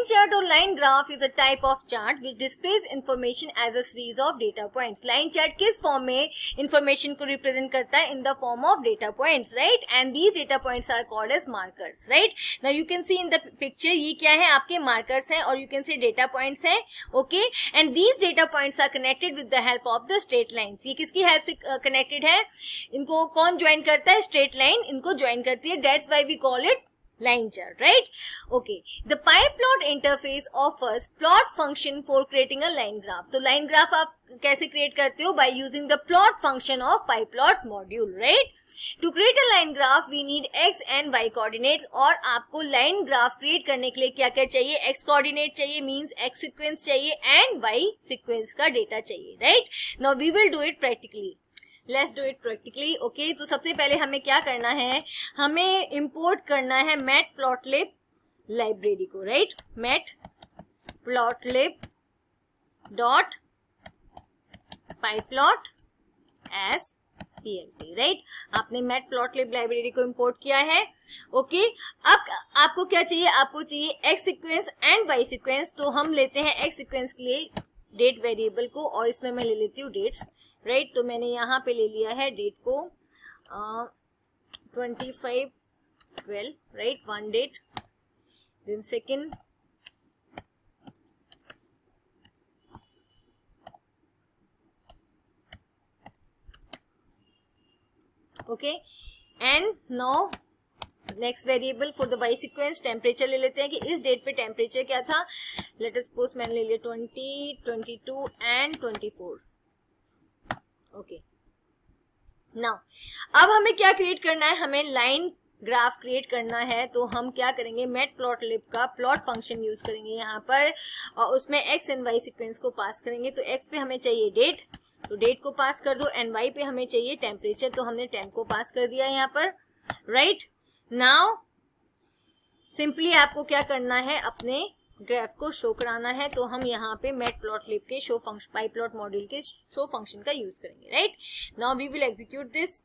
chart or line graph is a type of chart which displays information as a series of data points. Line chart किस form में information को represent करता है? In the form of data points, right? And these data points are called as markers, right? Now you can see in the picture ये क्या है? आपके markers हैं और you can say data points हैं, okay? And these data points are connected with the help of the straight lines. ये किसकी help से connected है? इनको कौन join करता है? Straight line इनको join करती है. That's why we call it line chart, right? Okay. The PyPlot interface offers plot function for creating a line graph. तो line graph आप कैसे create करते हो? By using the plot function of PyPlot module, right? To create a line graph, we need x and y coordinates. और आपको line graph create करने के लिए क्या क्या चाहिए? X coordinate चाहिए, means x sequence चाहिए, and y sequence का data चाहिए, right? Now we will do it practically. Let's do it practically. Okay, तो सबसे पहले हमें क्या करना है? हमें import करना है matplotlib library को, right? matplotlib dot pyplot as plt, right? आपने matplotlib library को import किया है. Okay, अब आपको क्या चाहिए? आपको चाहिए x sequence and y sequence. तो हम लेते हैं x sequence के लिए डेट वेरिएबल को और इसमें मैं ले लेती हूँ डेट्स, राइट? तो मैंने यहाँ पे ले लिया है डेट को 25/12, right? One date, then second, okay, and now next variable for the Y sequence temperature ले लेते हैं कि इस डेट पे टेम्परेचर क्या था. लेट अस सपोज मैंने ले लिया 20, 22 एंड 24. ओके, नाउ अब हमें क्या क्रिएट करना है? हमें लाइन ग्राफ क्रिएट करना है. तो हम क्या करेंगे? मैटप्लॉटलिब का प्लॉट फंक्शन यूज करेंगे यहाँ पर और उसमें एक्स एंड वाई सीक्वेंस को पास करेंगे. तो एक्स पे हमें चाहिए डेट, तो डेट को पास कर दो, एंड वाई पे हमें चाहिए टेम्परेचर, तो हमने टेम्प को पास कर दिया यहाँ पर, राइट? नाउ सिंपली आपको क्या करना है? अपने ग्राफ को शो कराना है. तो हम यहाँ पे मैटप्लॉटलिब के शो फंक्शन, पाईप्लॉट मॉड्यूल के शो फंक्शन का यूज करेंगे, right? Now we will execute this.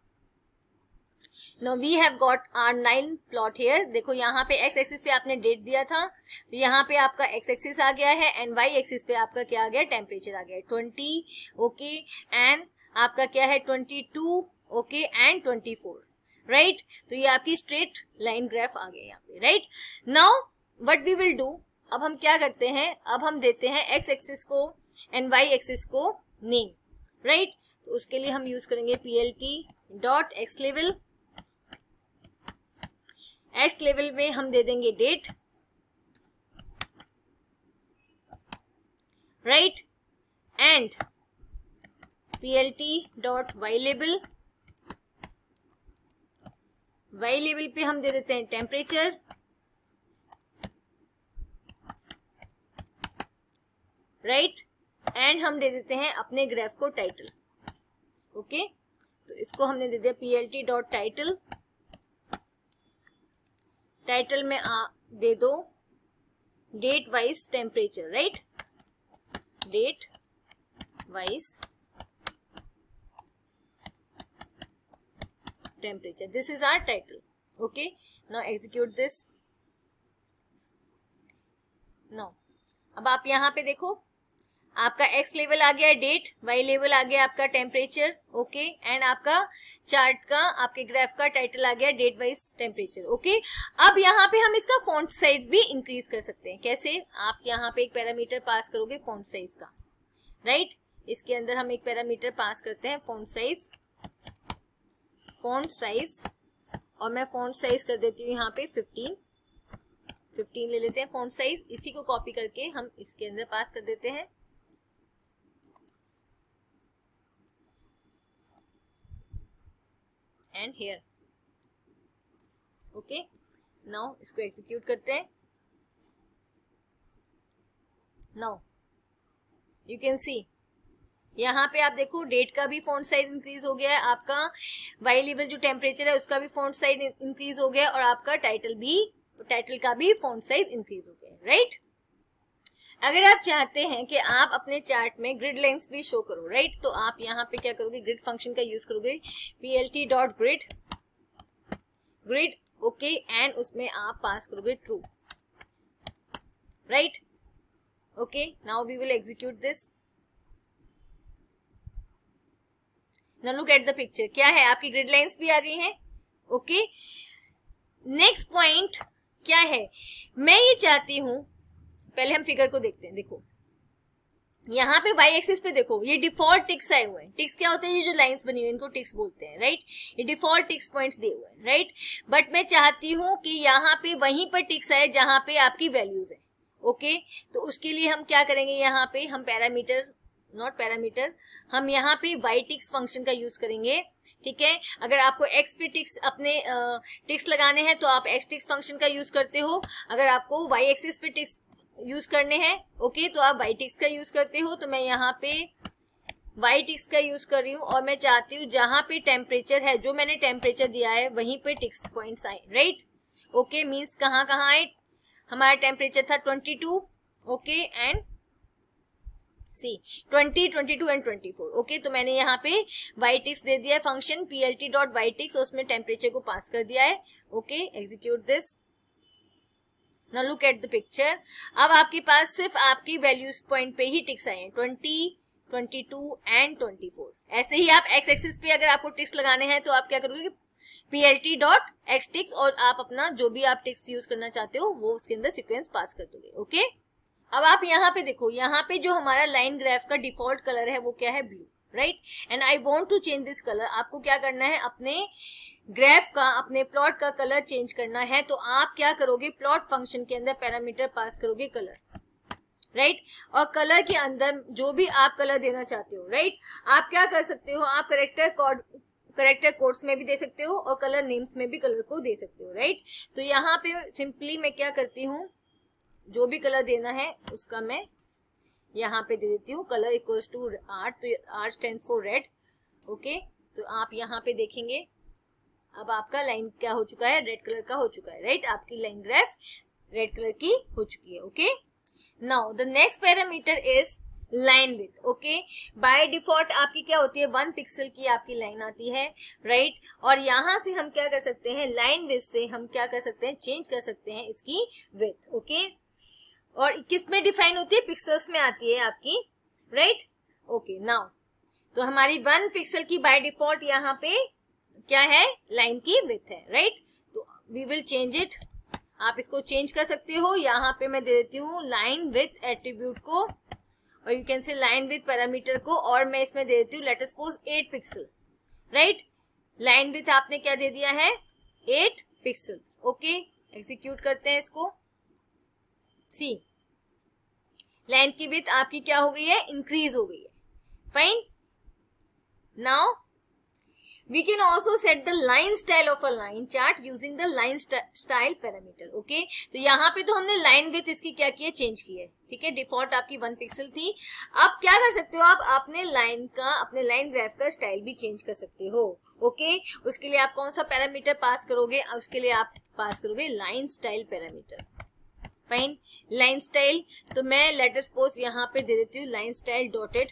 Now we have got our line plot here. देखो यहाँ पे एक्स एक्सिस पे आपने डेट दिया था, तो यहाँ पे आपका एक्स एक्सिस आ गया है, एंड वाई एक्सिस पे आपका क्या आ गया? टेम्परेचर आ गया 20, ओके, एंड आपका क्या है? 22, ओके, एंड 24, राइट? तो ये आपकी स्ट्रेट लाइन ग्राफ आ गया यहाँ पे, right? Now what we will do, अब हम क्या करते हैं? अब हम देते हैं एक्स एक्सिस को एंड वाई एक्सिस को नेम, राइट? तो उसके लिए हम यूज करेंगे plt डॉट एक्स लेवल. एक्स लेवल में हम दे देंगे date, right? And plt dot Y लेवल. वाई लेवल पे हम दे देते हैं टेम्परेचर, राइट? एंड हम दे देते हैं अपने ग्राफ को टाइटल, ओके? तो इसको हमने दे दिया plt डॉट टाइटल. टाइटल में दे दो date wise temperature, right? Date wise temperature. This is our title. Okay, now execute this. Now अब आप यहाँ पे देखो आपका x लेवल आ गया डेट, y लेवल आ गया आपका टेम्परेचर, ओके, एंड आपका चार्ट का, आपके ग्राफ का टाइटल आ गया डेट वाइज टेम्परेचर, ओके. अब यहाँ पे हम इसका फॉन्ट साइज भी इंक्रीज कर सकते हैं. कैसे? आप यहाँ पे एक पैरामीटर पास करोगे फॉन्ट साइज का, राइट? इसके अंदर हम एक पैरामीटर पास करते हैं फॉन्ट साइज, और मैं फॉन्ट साइज कर देती हूँ यहाँ पे 15 ले लेते हैं फॉन्ट साइज. इसी को कॉपी करके हम इसके अंदर पास कर देते हैं, एंड हियर, ओके. नाउ इसको एग्जीक्यूट करते हैं. नाउ यू कैन सी यहाँ पे आप देखो डेट का भी फॉन्ट साइज इंक्रीज हो गया है, आपका वाई लेवल जो टेम्परेचर है उसका भी फॉन्ट साइज इंक्रीज हो गया है, और आपका टाइटल का भी फॉन्ट साइज इंक्रीज हो गया है, राइट? अगर आप चाहते हैं कि आप अपने चार्ट में ग्रिड लेंथ भी शो करो, राइट? तो आप यहाँ पे क्या करोगे? ग्रिड फंक्शन का यूज करोगे plt dot grid, okay, and उसमें आप पास करोगे true, right. Okay, now we will execute this. Now look at the picture. क्या है, आपकी ग्रिड लाइंस भी आ गई हैं. ओके, नेक्स्ट पॉइंट क्या है, मैं ये चाहती हूं, पहले हम फिगर को देखते हैं. देखो यहाँ पे वाई एक्सिस पे देखो, ये डिफॉल्ट टिक्स आए हुए हैं. टिक्स क्या होते हैं, ये जो लाइंस बनी हुई है इनको टिक्स बोलते हैं, राइट. ये डिफॉल्ट टिक्स पॉइंट्स दिए हुए हैं, राइट. बट मैं चाहती हूं कि यहाँ पे वहीं पर टिक्स आए जहां पे आपकी वैल्यूज है. ओके, तो उसके लिए हम क्या करेंगे, यहाँ पे हम पैरामीटर, नॉट पैरामीटर, हम यहाँ पे वाई टिक्स फंक्शन का यूज करेंगे. ठीक है, अगर आपको एक्स पे टिक्स अपने टिक्स लगाने हैं तो आप एक्स टिक्स फंक्शन का यूज करते हो. अगर आपको वाई एक्सिस पे टिक्स यूज करने हैं, ओके, तो आप वाई टिक्स का यूज करते हो. तो मैं यहाँ पे वाई टिक्स का यूज कर रही हूँ और मैं चाहती हूँ जहां पे टेम्परेचर है, जो मैंने टेम्परेचर दिया है वहीं पे टिक्स पॉइंट्स आए, राइट. ओके, मीन्स कहाँ कहाँ आए, हमारा टेम्परेचर था 22. Okay, and see 20, 22 and 24. Okay, तो मैंने यहाँ पे वाई टिक्स दे दिया है फंक्शन plt.ytix, उसमें टेम्परेचर को पास कर दिया है. Okay, execute this. Now look at the picture. अब आपके पास सिर्फ आपकी वैल्यूज पॉइंट पे ही टिक्स आए हैं, 20, 22 एंड 24. ऐसे ही आप एक्स एक्सिस पे अगर आपको टिक्स लगाने हैं तो आप क्या करोगे, plt.xtix, और आप अपना जो भी आप टिक्स यूज करना चाहते हो वो उसके अंदर सीक्वेंस पास कर दोगे. ओके, अब आप यहाँ पे देखो, यहाँ पे जो हमारा लाइन ग्राफ का डिफॉल्ट कलर है वो क्या है, blue, right. And I want to change this colour. आपको क्या करना है, अपने ग्राफ का, अपने प्लॉट का कलर चेंज करना है. तो आप क्या करोगे, प्लॉट फंक्शन के अंदर पैरामीटर पास करोगे कलर, राइट. और कलर के अंदर जो भी आप कलर देना चाहते हो, राइट, आप क्या कर सकते हो, आप करेक्टर कोड्स में भी दे सकते हो और कलर नेम्स में भी कलर को दे सकते हो, राइट. तो यहाँ पे सिंपली मैं क्या करती हूँ, जो भी कलर देना है उसका मैं यहाँ पे दे देती हूँ कलर इक्वल्स टू आर. तो R stands for red. Okay, तो आप यहाँ पे देखेंगे अब आपका लाइन क्या हो चुका है, रेड कलर का हो चुका है, राइट. आपकी लाइन ग्राफ रेड कलर की हो चुकी है. Okay, now the next parameter is line width. Okay, by default आपकी क्या होती है, 1 पिक्सल की आपकी लाइन आती है, राइट. और यहाँ से हम क्या कर सकते हैं, लाइन विड्थ से हम क्या कर सकते हैं, चेंज कर सकते हैं इसकी विड्थ. ओके, और किस में डिफाइन होती है, पिक्सल्स में आती है आपकी, राइट. ओके, नाउ तो हमारी 1 पिक्सल की बाय डिफॉल्ट यहाँ पे क्या है, लाइन की विड्थ है, राइट. तो वी विल चेंज इट. आप इसको चेंज कर सकते हो. यहाँ पे मैं दे देती हूँ लाइन विड्थ एट्रीब्यूट को, और you can say line width parameter को, और मैं इसमें दे देती हूँ let us suppose 8 pixel, right. Line width आपने क्या दे दिया है, 8 पिक्सल्स. ओके, एग्जीक्यूट करते हैं इसको. सी, लाइन की विड्थ आपकी क्या हो गई है, इंक्रीज हो गई है. Fine. Now we can also set the line style of a line chart using the line style parameter. Okay, तो यहाँ पे तो हमने line width इसकी क्या की है, चेंज की है. ठीक है, डिफॉल्ट आपकी 1 पिक्सल थी. आप क्या कर सकते हो, आप अपने लाइन का, अपने लाइन ग्राफ का स्टाइल भी चेंज कर सकते हो. ओके, उसके लिए आप कौन सा पैरामीटर पास करोगे, उसके लिए आप पास करोगे line style parameter. Fine, line style. तो मैं लेट अस सपोज यहाँ पे दे देती हूँ लाइन स्टाइल डॉटेड.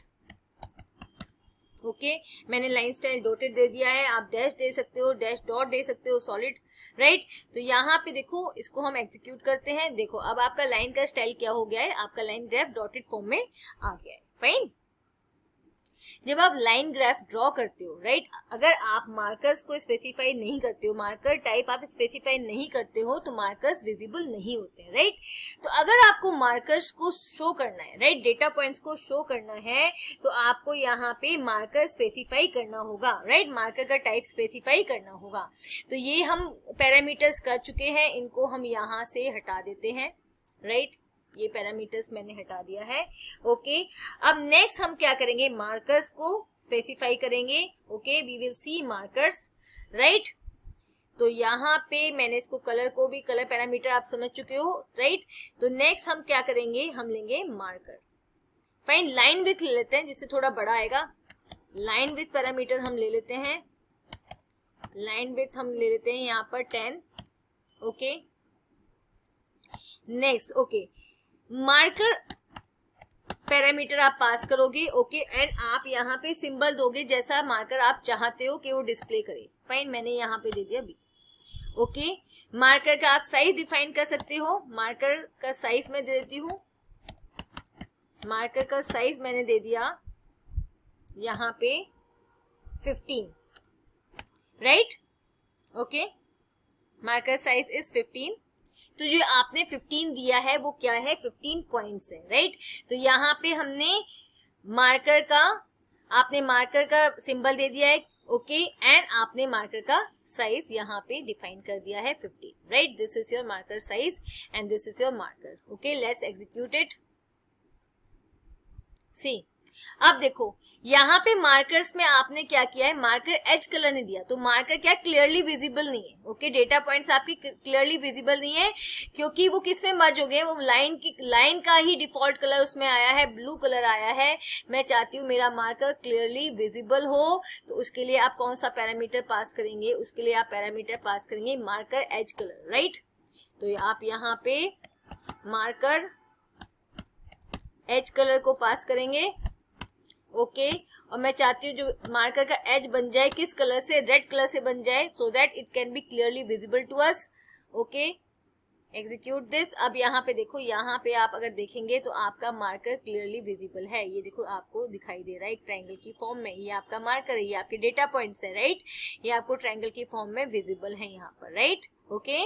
ओके, मैंने लाइन स्टाइल डॉटेड दे दिया है. आप डैश दे सकते हो, डैश डॉट दे सकते हो, सॉलिड, राइट. तो यहाँ पे देखो, इसको हम एग्जीक्यूट करते हैं. देखो अब आपका लाइन का स्टाइल क्या हो गया है, आपका लाइन ग्राफ डॉटेड फॉर्म में आ गया है. फाइन. जब आप लाइन ग्राफ ड्रॉ करते हो, राइट, अगर आप मार्कर्स को स्पेसिफाई नहीं करते हो, मार्कर टाइप आप स्पेसिफाई नहीं करते हो, तो मार्कर्स विजिबल नहीं होते हैं, राइट. तो अगर आपको मार्कर्स को शो करना है, राइट, डेटा पॉइंट्स को शो करना है, तो आपको यहाँ पे मार्कर स्पेसिफाई करना होगा, राइट. मार्कर का टाइप स्पेसिफाई करना होगा. तो ये हम पैरामीटर्स कर चुके हैं, इनको हम यहाँ से हटा देते हैं, राइट. ये पैरामीटर्स मैंने हटा दिया है. ओके, अब नेक्स्ट हम क्या करेंगे, मार्कर्स को स्पेसिफाई करेंगे. Okay, we will see markers, right. तो यहाँ पे मैंने इसको कलर को भी, कलर पैरामीटर आप समझ चुके हो, राइट. तो नेक्स्ट हम क्या करेंगे, हम लेंगे मार्कर. फाइन, लाइन विड्थ ले लेते हैं जिससे थोड़ा बड़ा आएगा. लाइन विड्थ पैरामीटर हम ले लेते हैं, लाइन विड्थ हम ले लेते हैं यहाँ पर 10. Okay, next. Okay, marker parameter आप पास करोगे. ओके, एंड आप यहाँ पे सिंबल दोगे जैसा मार्कर आप चाहते हो कि वो डिस्प्ले करे. फाइन, मैंने यहाँ पे दे दिया बी. ओके, मार्कर का आप साइज डिफाइन कर सकते हो। मार्कर का साइज मैं दे देती हूँ। मार्कर का साइज मैंने दे दिया यहाँ पे 15, right. Okay, marker size is 15। तो जो आपने 15 दिया है वो क्या है, 15 पॉइंट्स है, राइट। तो यहाँ पे हमने मार्कर का, आपने मार्कर का सिंबल दे दिया है, ओके, एंड आपने मार्कर का साइज यहाँ पे डिफाइन कर दिया है 15, right. This is your marker size and this is your marker. Okay, let's execute it. See, अब देखो यहाँ पे मार्कर्स में आपने क्या किया है, मार्कर एज कलर नहीं दिया, तो मार्कर क्या क्लियरली विजिबल नहीं है। ओके, डेटा पॉइंट्स आपके क्लियरली विजिबल नहीं है, क्योंकि वो किस में मर्ज हो गए, वो लाइन का ही डिफॉल्ट कलर उसमें आया है, ब्लू कलर आया है। मैं चाहती हूँ मेरा मार्कर क्लियरली विजिबल हो, तो उसके लिए आप कौन सा पैरामीटर पास करेंगे, उसके लिए आप पैरामीटर पास करेंगे मार्कर एज कलर, राइट। तो आप यहाँ पे मार्कर एज कलर को पास करेंगे, ओके। और मैं चाहती हूँ जो मार्कर का एज बन जाए किस कलर से, रेड कलर से बन जाए, so that it can be clearly visible to us. Okay, execute this. अब यहाँ पे देखो, यहाँ पे आप अगर देखेंगे तो आपका मार्कर क्लियरली विजिबल है। ये देखो आपको दिखाई दे रहा है एक ट्रायंगल की फॉर्म में, ये आपका मार्कर है, ये आपके डेटा पॉइंट्स है, राइट। ये आपको ट्रायंगल की फॉर्म में विजिबल है यहाँ पर, राइट। ओके,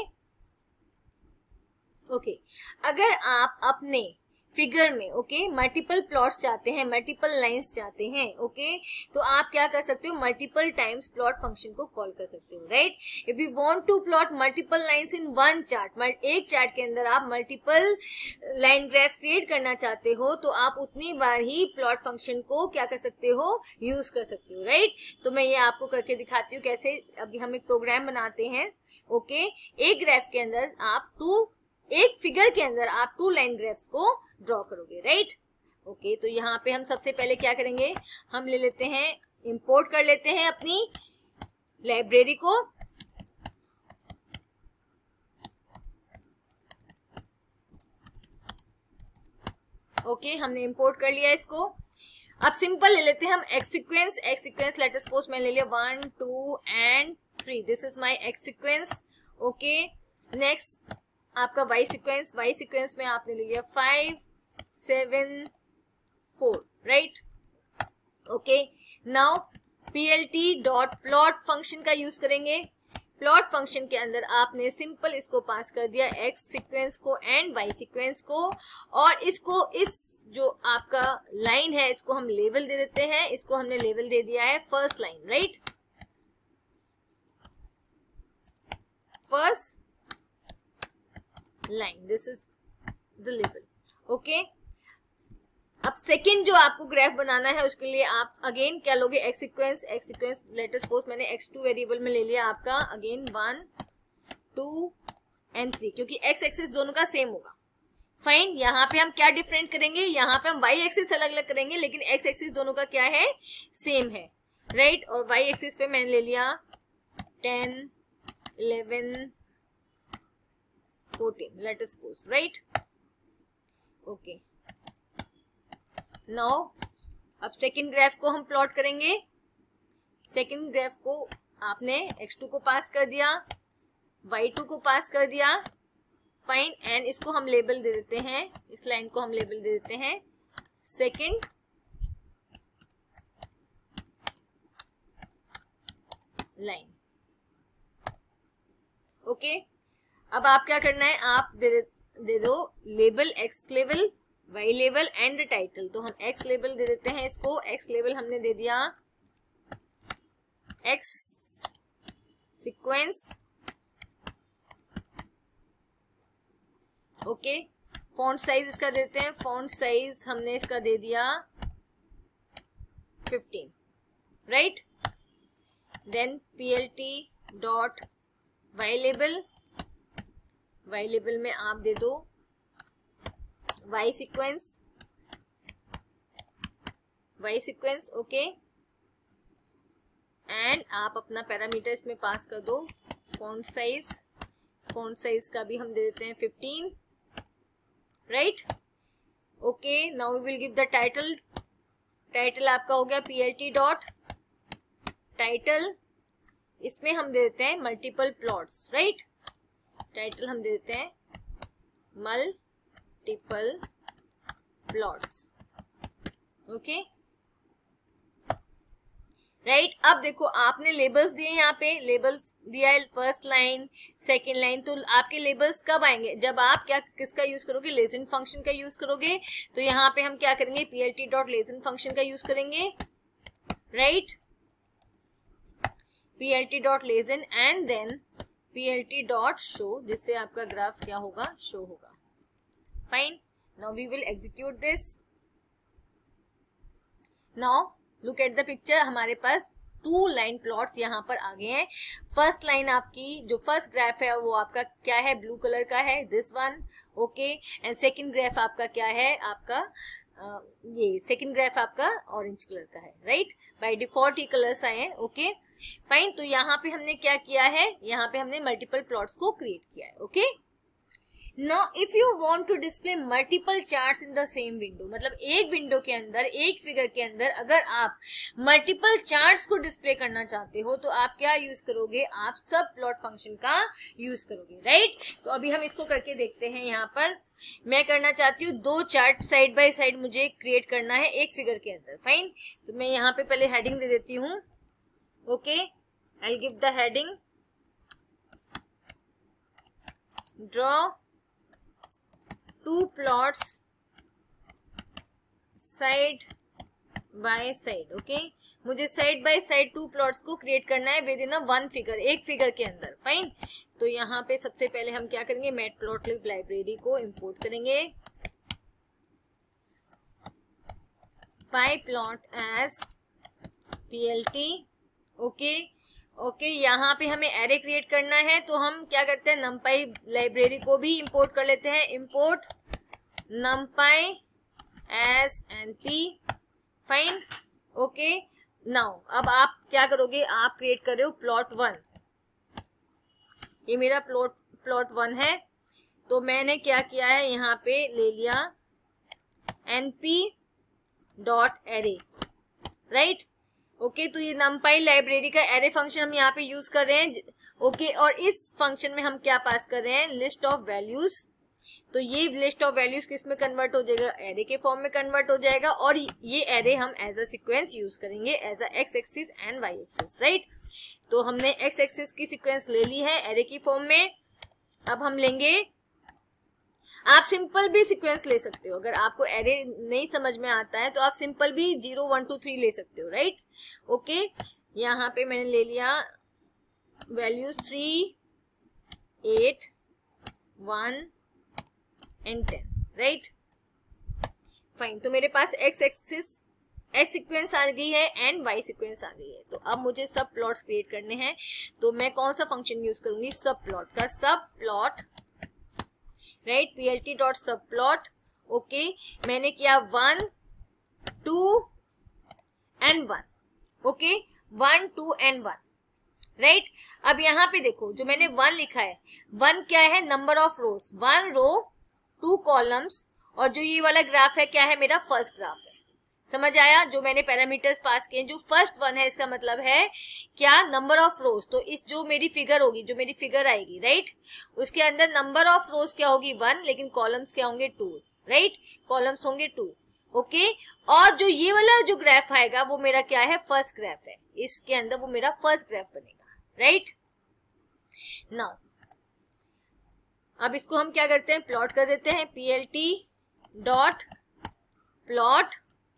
ओके, अगर आप अपने फिगर में, ओके, मल्टीपल प्लॉट्स चाहते हैं, मल्टीपल लाइंस चाहते हैं, ओके, तो आप क्या कर सकते हो, मल्टीपल टाइम्स प्लॉट फंक्शन को कॉल कर सकते हो, right. If you want to plot multiple lines in one chart, एक चार्ट के अंदर आप मल्टीपल लाइन ग्राफ क्रिएट करना चाहते हो, तो आप उतनी बार ही प्लॉट फंक्शन को क्या कर सकते हो, यूज कर सकते हो, राइट। तो मैं ये आपको करके दिखाती हूँ कैसे। अभी हम एक प्रोग्राम बनाते हैं, ओके। एक ग्राफ के अंदर आप एक फिगर के अंदर आप 2 लाइन ग्राफ्स को ड्रॉ करोगे, राइट। ओके, तो यहाँ पे हम सबसे पहले क्या करेंगे, हम ले लेते हैं, इंपोर्ट कर लेते हैं अपनी लाइब्रेरी को। ओके, हमने इंपोर्ट कर लिया इसको। अब सिंपल ले लेते हैं हम X sequence. X sequence let us suppose मैं ले लिया 1 2 and 3, this is my X sequence. Okay, next आपका वाई सीक्वेंस। वाई सीक्वेंस में आपने ले लिया 5 7 4, right. Okay, now plt.plot function का यूज करेंगे। प्लॉट फंक्शन के अंदर आपने सिंपल इसको पास कर दिया एक्स सीक्वेंस को एंड वाई सीक्वेंस को, और इसको, इस जो आपका लाइन है इसको हम लेबल दे देते हैं। इसको हमने लेबल दे दिया है first line, right. First line, this is the label, okay. अब सेकंड जो आपको ग्राफ बनाना है उसके लिए आप अगेन क्या लोगे, X sequence. X sequence let us suppose मैंने x2 वेरिएबल में ले लिया आपका अगेन 1 2 एंड 3, क्योंकि एक्स एक्सिस दोनों का सेम होगा। फाइन, यहाँ पे हम क्या डिफरेंट करेंगे, यहाँ पे हम वाई एक्सिस अलग अलग करेंगे, लेकिन एक्स एक्सिस दोनों का क्या है, सेम है, राइट। और वाई एक्सिस पे मैंने ले लिया 10 11 14 let us suppose, right. Okay, now अब सेकंड ग्राफ को हम प्लॉट करेंगे। सेकंड ग्राफ को आपने x2 को पास कर दिया, y2 को पास कर दिया, फाइन, एंड इसको हम लेबल दे देते हैं, इस लाइन को हम लेबल दे देते हैं सेकंड लाइन। ओके, अब आप क्या करना है, आप दे दो label x label, y label and title. तो हम x लेबल दे देते हैं इसको। x लेबल हमने दे दिया x sequence, okay. Font size इसका देते हैं, फॉन्ट साइज हमने इसका दे दिया 15, right. Then plt dot y label, y label में आप दे दो y सीक्वेंस, ओके। एंड आप अपना पैरामीटर इसमें पास कर दो फॉन्ट साइज। फॉन्ट साइज का भी हम दे देते हैं 15, right. Okay, now we will give the title. Title आपका हो गया plt डॉट टाइटल, इसमें हम दे देते हैं मल्टीपल प्लॉट्स, राइट। टाइटल हम देते हैं मल्टीपल प्लॉट्स। Okay right. अब देखो आपने लेबल्स दिए, यहाँ पे लेबल्स दिया है फर्स्ट लाइन सेकेंड लाइन, तो आपके लेबल्स कब आएंगे, जब आप क्या किसका यूज करोगे, लेसन फंक्शन का यूज करोगे। तो यहाँ पे हम क्या करेंगे, plt डॉट लेसन फंक्शन का यूज करेंगे, right, plt dot legend and then plt dot show, जिससे आपका ग्राफ क्या होगा, शो होगा। Fine, now we will execute this. Now look at the picture, हमारे पास 2 लाइन प्लॉट्स यहाँ पर आ गए हैं। फर्स्ट लाइन आपकी जो फर्स्ट ग्राफ है वो आपका क्या है, ब्लू कलर का है, this one, okay. And second graph आपका क्या है, आपका ये सेकंड ग्राफ आपका ऑरेंज कलर का है, राइट। बाय डिफॉल्ट ये कलर्स आए हैं, ओके फाइन। तो यहाँ पे हमने क्या किया है, यहाँ पे हमने मल्टीपल प्लॉट्स को क्रिएट किया है, okay. Now, if you want to display multiple charts in the same window, मतलब एक विंडो के अंदर, एक फिगर के अंदर अगर आप मल्टीपल चार्ट्स को डिस्प्ले करना चाहते हो तो आप क्या यूज करोगे, आप सब प्लॉट फंक्शन का यूज करोगे, राइट। तो अभी हम इसको करके देखते हैं। यहाँ पर मैं करना चाहती हूँ 2 चार्ट साइड बाय साइड मुझे क्रिएट करना है एक फिगर के अंदर, फाइन। तो मैं यहाँ पे पहले हेडिंग दे देती हूँ, okay. I give the heading draw 2 plots side by side, okay. मुझे साइड बाय साइड 2 प्लॉट्स को क्रिएट करना है विद इन 1 फिगर, एक फिगर के अंदर, फाइन। तो यहाँ पे सबसे पहले हम क्या करेंगे, मैटप्लॉटलिब लाइब्रेरी को इंपोर्ट करेंगे, pyplot as plt, okay okay. यहाँ पे हमें एरे क्रिएट करना है तो हम क्या करते हैं, numpy लाइब्रेरी को भी इंपोर्ट कर लेते हैं, import numpy as np, fine, okay. Now अब आप क्या करोगे, आप क्रिएट कर रहे हो प्लॉट 1, ये मेरा प्लॉट 1 है। तो मैंने क्या किया है, यहाँ पे ले लिया np dot array, right, okay. तो ये numpy लाइब्रेरी का एरे फंक्शन हम यहाँ पे यूज कर रहे हैं, ओके। और इस फंक्शन में हम क्या पास कर रहे हैं, लिस्ट ऑफ वैल्यूज। तो ये लिस्ट ऑफ वैल्यूज किस में कन्वर्ट हो जाएगा, एरे के फॉर्म में कन्वर्ट हो जाएगा। और ये एरे हम एज अ सीक्वेंस यूज करेंगे, as a x axis and Y axis, right. तो हमने एक्स एक्सिस की सीक्वेंस ले ली है एरे की फॉर्म में। अब हम लेंगे, आप सिंपल भी सीक्वेंस ले सकते हो, अगर आपको एरे नहीं समझ में आता है तो आप सिंपल भी 0 1 2 3 ले सकते हो, राइट, ओके। यहाँ पे मैंने ले लिया वैल्यूज 3 8 1 एंड 10, राइट, फाइन। तो मेरे पास एक्स एक्सिस एक्स सीक्वेंस आ गई है एंड वाई सीक्वेंस आ गई है। तो अब मुझे सब प्लॉट्स क्रिएट करने हैं, तो मैं कौन सा फंक्शन यूज करूंगी, सब प्लॉट का, subplot, right, plt dot subplot, okay. मैंने किया 1 2 एंड 1, ओके, 1 2 एंड 1, राइट। अब यहाँ पे देखो जो मैंने 1 लिखा है, 1 क्या है, number of rows, 1 row 2 columns, और जो ये वाला ग्राफ है क्या है, मेरा फर्स्ट ग्राफ है। समझ आया, जो मैंने पैरामीटर्स पास किए, जो फर्स्ट 1 है इसका मतलब है क्या, नंबर ऑफ रोज। तो इस जो मेरी फिगर होगी, जो मेरी फिगर आएगी, राइट, उसके अंदर नंबर ऑफ रोज क्या होगी 1, लेकिन कॉलम्स क्या होंगे 2, राइट, कॉलम्स होंगे 2, ओके। और जो ये वाला जो ग्राफ आएगा वो मेरा क्या है, फर्स्ट ग्राफ है, इसके अंदर वो मेरा फर्स्ट ग्राफ बनेगा, राइट। नाउ अब इसको हम क्या करते हैं, प्लॉट कर देते हैं, plt dot plot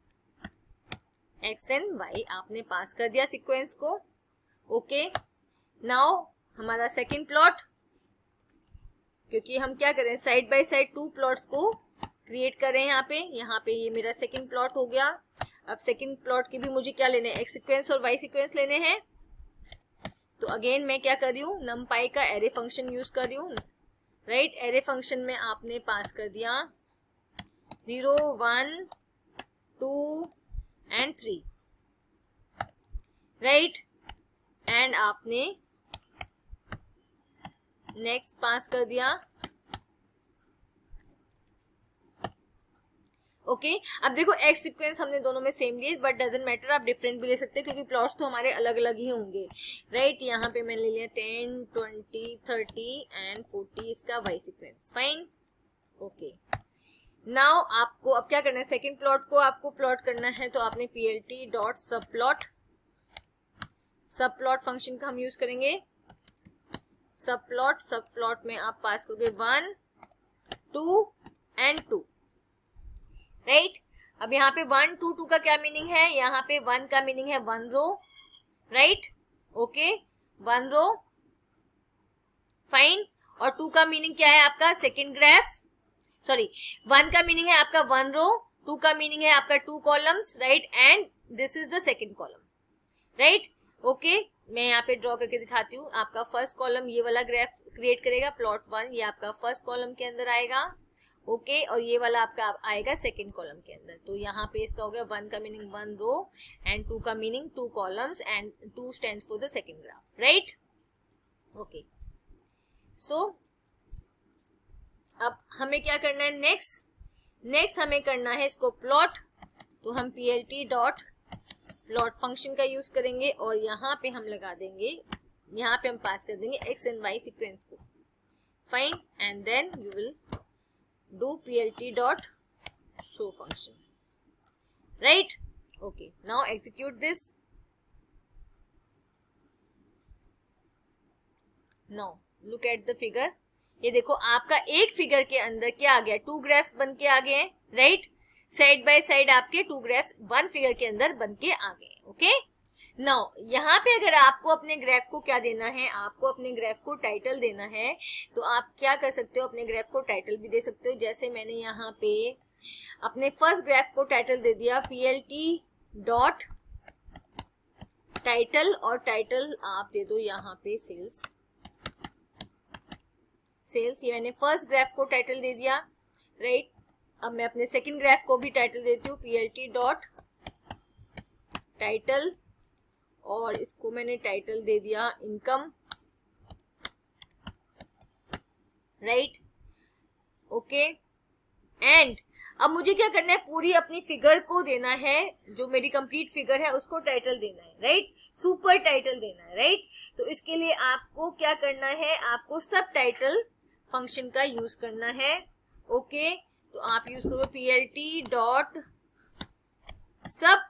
x and y, आपने पास कर दिया सीक्वेंस को, ओके। नाउ हमारा सेकंड प्लॉट, क्योंकि हम क्या करें, साइड बाय साइड 2 प्लॉट्स को क्रिएट कर रहे हैं यहाँ पे ये मेरा सेकंड प्लॉट हो गया। अब सेकंड प्लॉट के भी मुझे क्या लेने हैं, एक्स सीक्वेंस और वाई सीक्वेंस लेने हैं। तो अगेन मैं क्या कर रही हूँ, numpy का एरे फंक्शन यूज कर रही हूँ, राइट। एरे फंक्शन में आपने पास कर दिया 0 1 2 एंड 3, राइट, एंड आपने नेक्स्ट पास कर दिया, ओके अब देखो एक्स सीक्वेंस हमने दोनों में सेम लिए, बट डजेंट मैटर, आप डिफरेंट भी ले सकते हैं क्योंकि प्लॉट्स तो हमारे अलग अलग ही होंगे, राइट। यहाँ पे मैंने ले लिया 10, 20, 30 एंड 40 इसका y sequence, fine. Okay now आपको अब क्या करना है, सेकंड प्लॉट को आपको प्लॉट करना है, तो आपने plt dot subplot function का हम यूज करेंगे। सब प्लॉट में आप पास करोगे 1, 2 एंड 2, राइट। अब यहाँ पे 1, 2, 2 का क्या मीनिंग है, यहाँ पे 1 का मीनिंग है 1 row, right, okay 1 row, fine. और 2 का मीनिंग क्या है आपका, सेकंड ग्राफ, सॉरी 1 का मीनिंग है आपका 1 रो, 2 का मीनिंग है आपका 2 columns, right, and this is the second column, right, okay. मैं यहाँ पे ड्रॉ करके दिखाती हूँ। आपका फर्स्ट कॉलम ये वाला ग्राफ क्रिएट करेगा, प्लॉट 1, ये आपका फर्स्ट कॉलम के अंदर आएगा, ओके, और ये वाला आपका आएगा सेकंड कॉलम के अंदर। तो यहाँ पे इसका हो गया 1 का मीनिंग 1 रो एंड 2 का meaning 2 columns and 2 stands for the second graph, right, okay. So अब हमें क्या करना है, नेक्स्ट हमें करना है इसको प्लॉट, तो हम plt डॉट प्लॉट फंक्शन का यूज करेंगे और यहाँ पे हम लगा देंगे, यहाँ पे हम पास कर देंगे x एंड y सीक्वेंस को, fine, and then you will do plt dot show function, right, okay. Now execute this, now look at the figure. ये देखो आपका एक फिगर के अंदर क्या आ गया, 2 ग्राफ्स बन के आ गए हैं, राइट, साइड बाय साइड आपके 2 ग्राफ्स 1 फिगर के अंदर बन के आ गए, ओके। नाउ यहाँ पे अगर आपको अपने ग्राफ को क्या देना है, आपको अपने ग्राफ को टाइटल देना है, तो आप क्या कर सकते हो, अपने ग्राफ को टाइटल भी दे सकते हो। जैसे मैंने यहाँ पे अपने फर्स्ट ग्राफ को टाइटल दे दिया plt डॉट टाइटल, और टाइटल आप दे दो यहाँ पे सेल्स, ये मैंने फर्स्ट ग्राफ को टाइटल दे दिया, राइट। अब मैं अपने सेकंड ग्राफ को भी टाइटल देती हूँ, plt डॉट टाइटल, और इसको मैंने टाइटल दे दिया इनकम, राइट, ओके। एंड अब मुझे क्या करना है, पूरी अपनी फिगर को देना है, जो मेरी कंप्लीट फिगर है उसको टाइटल देना है, राइट, सुपर टाइटल देना है, राइट। तो इसके लिए आपको क्या करना है, आपको सब टाइटल फंक्शन का यूज करना है, ओके। तो आप यूज करो plt डॉट सब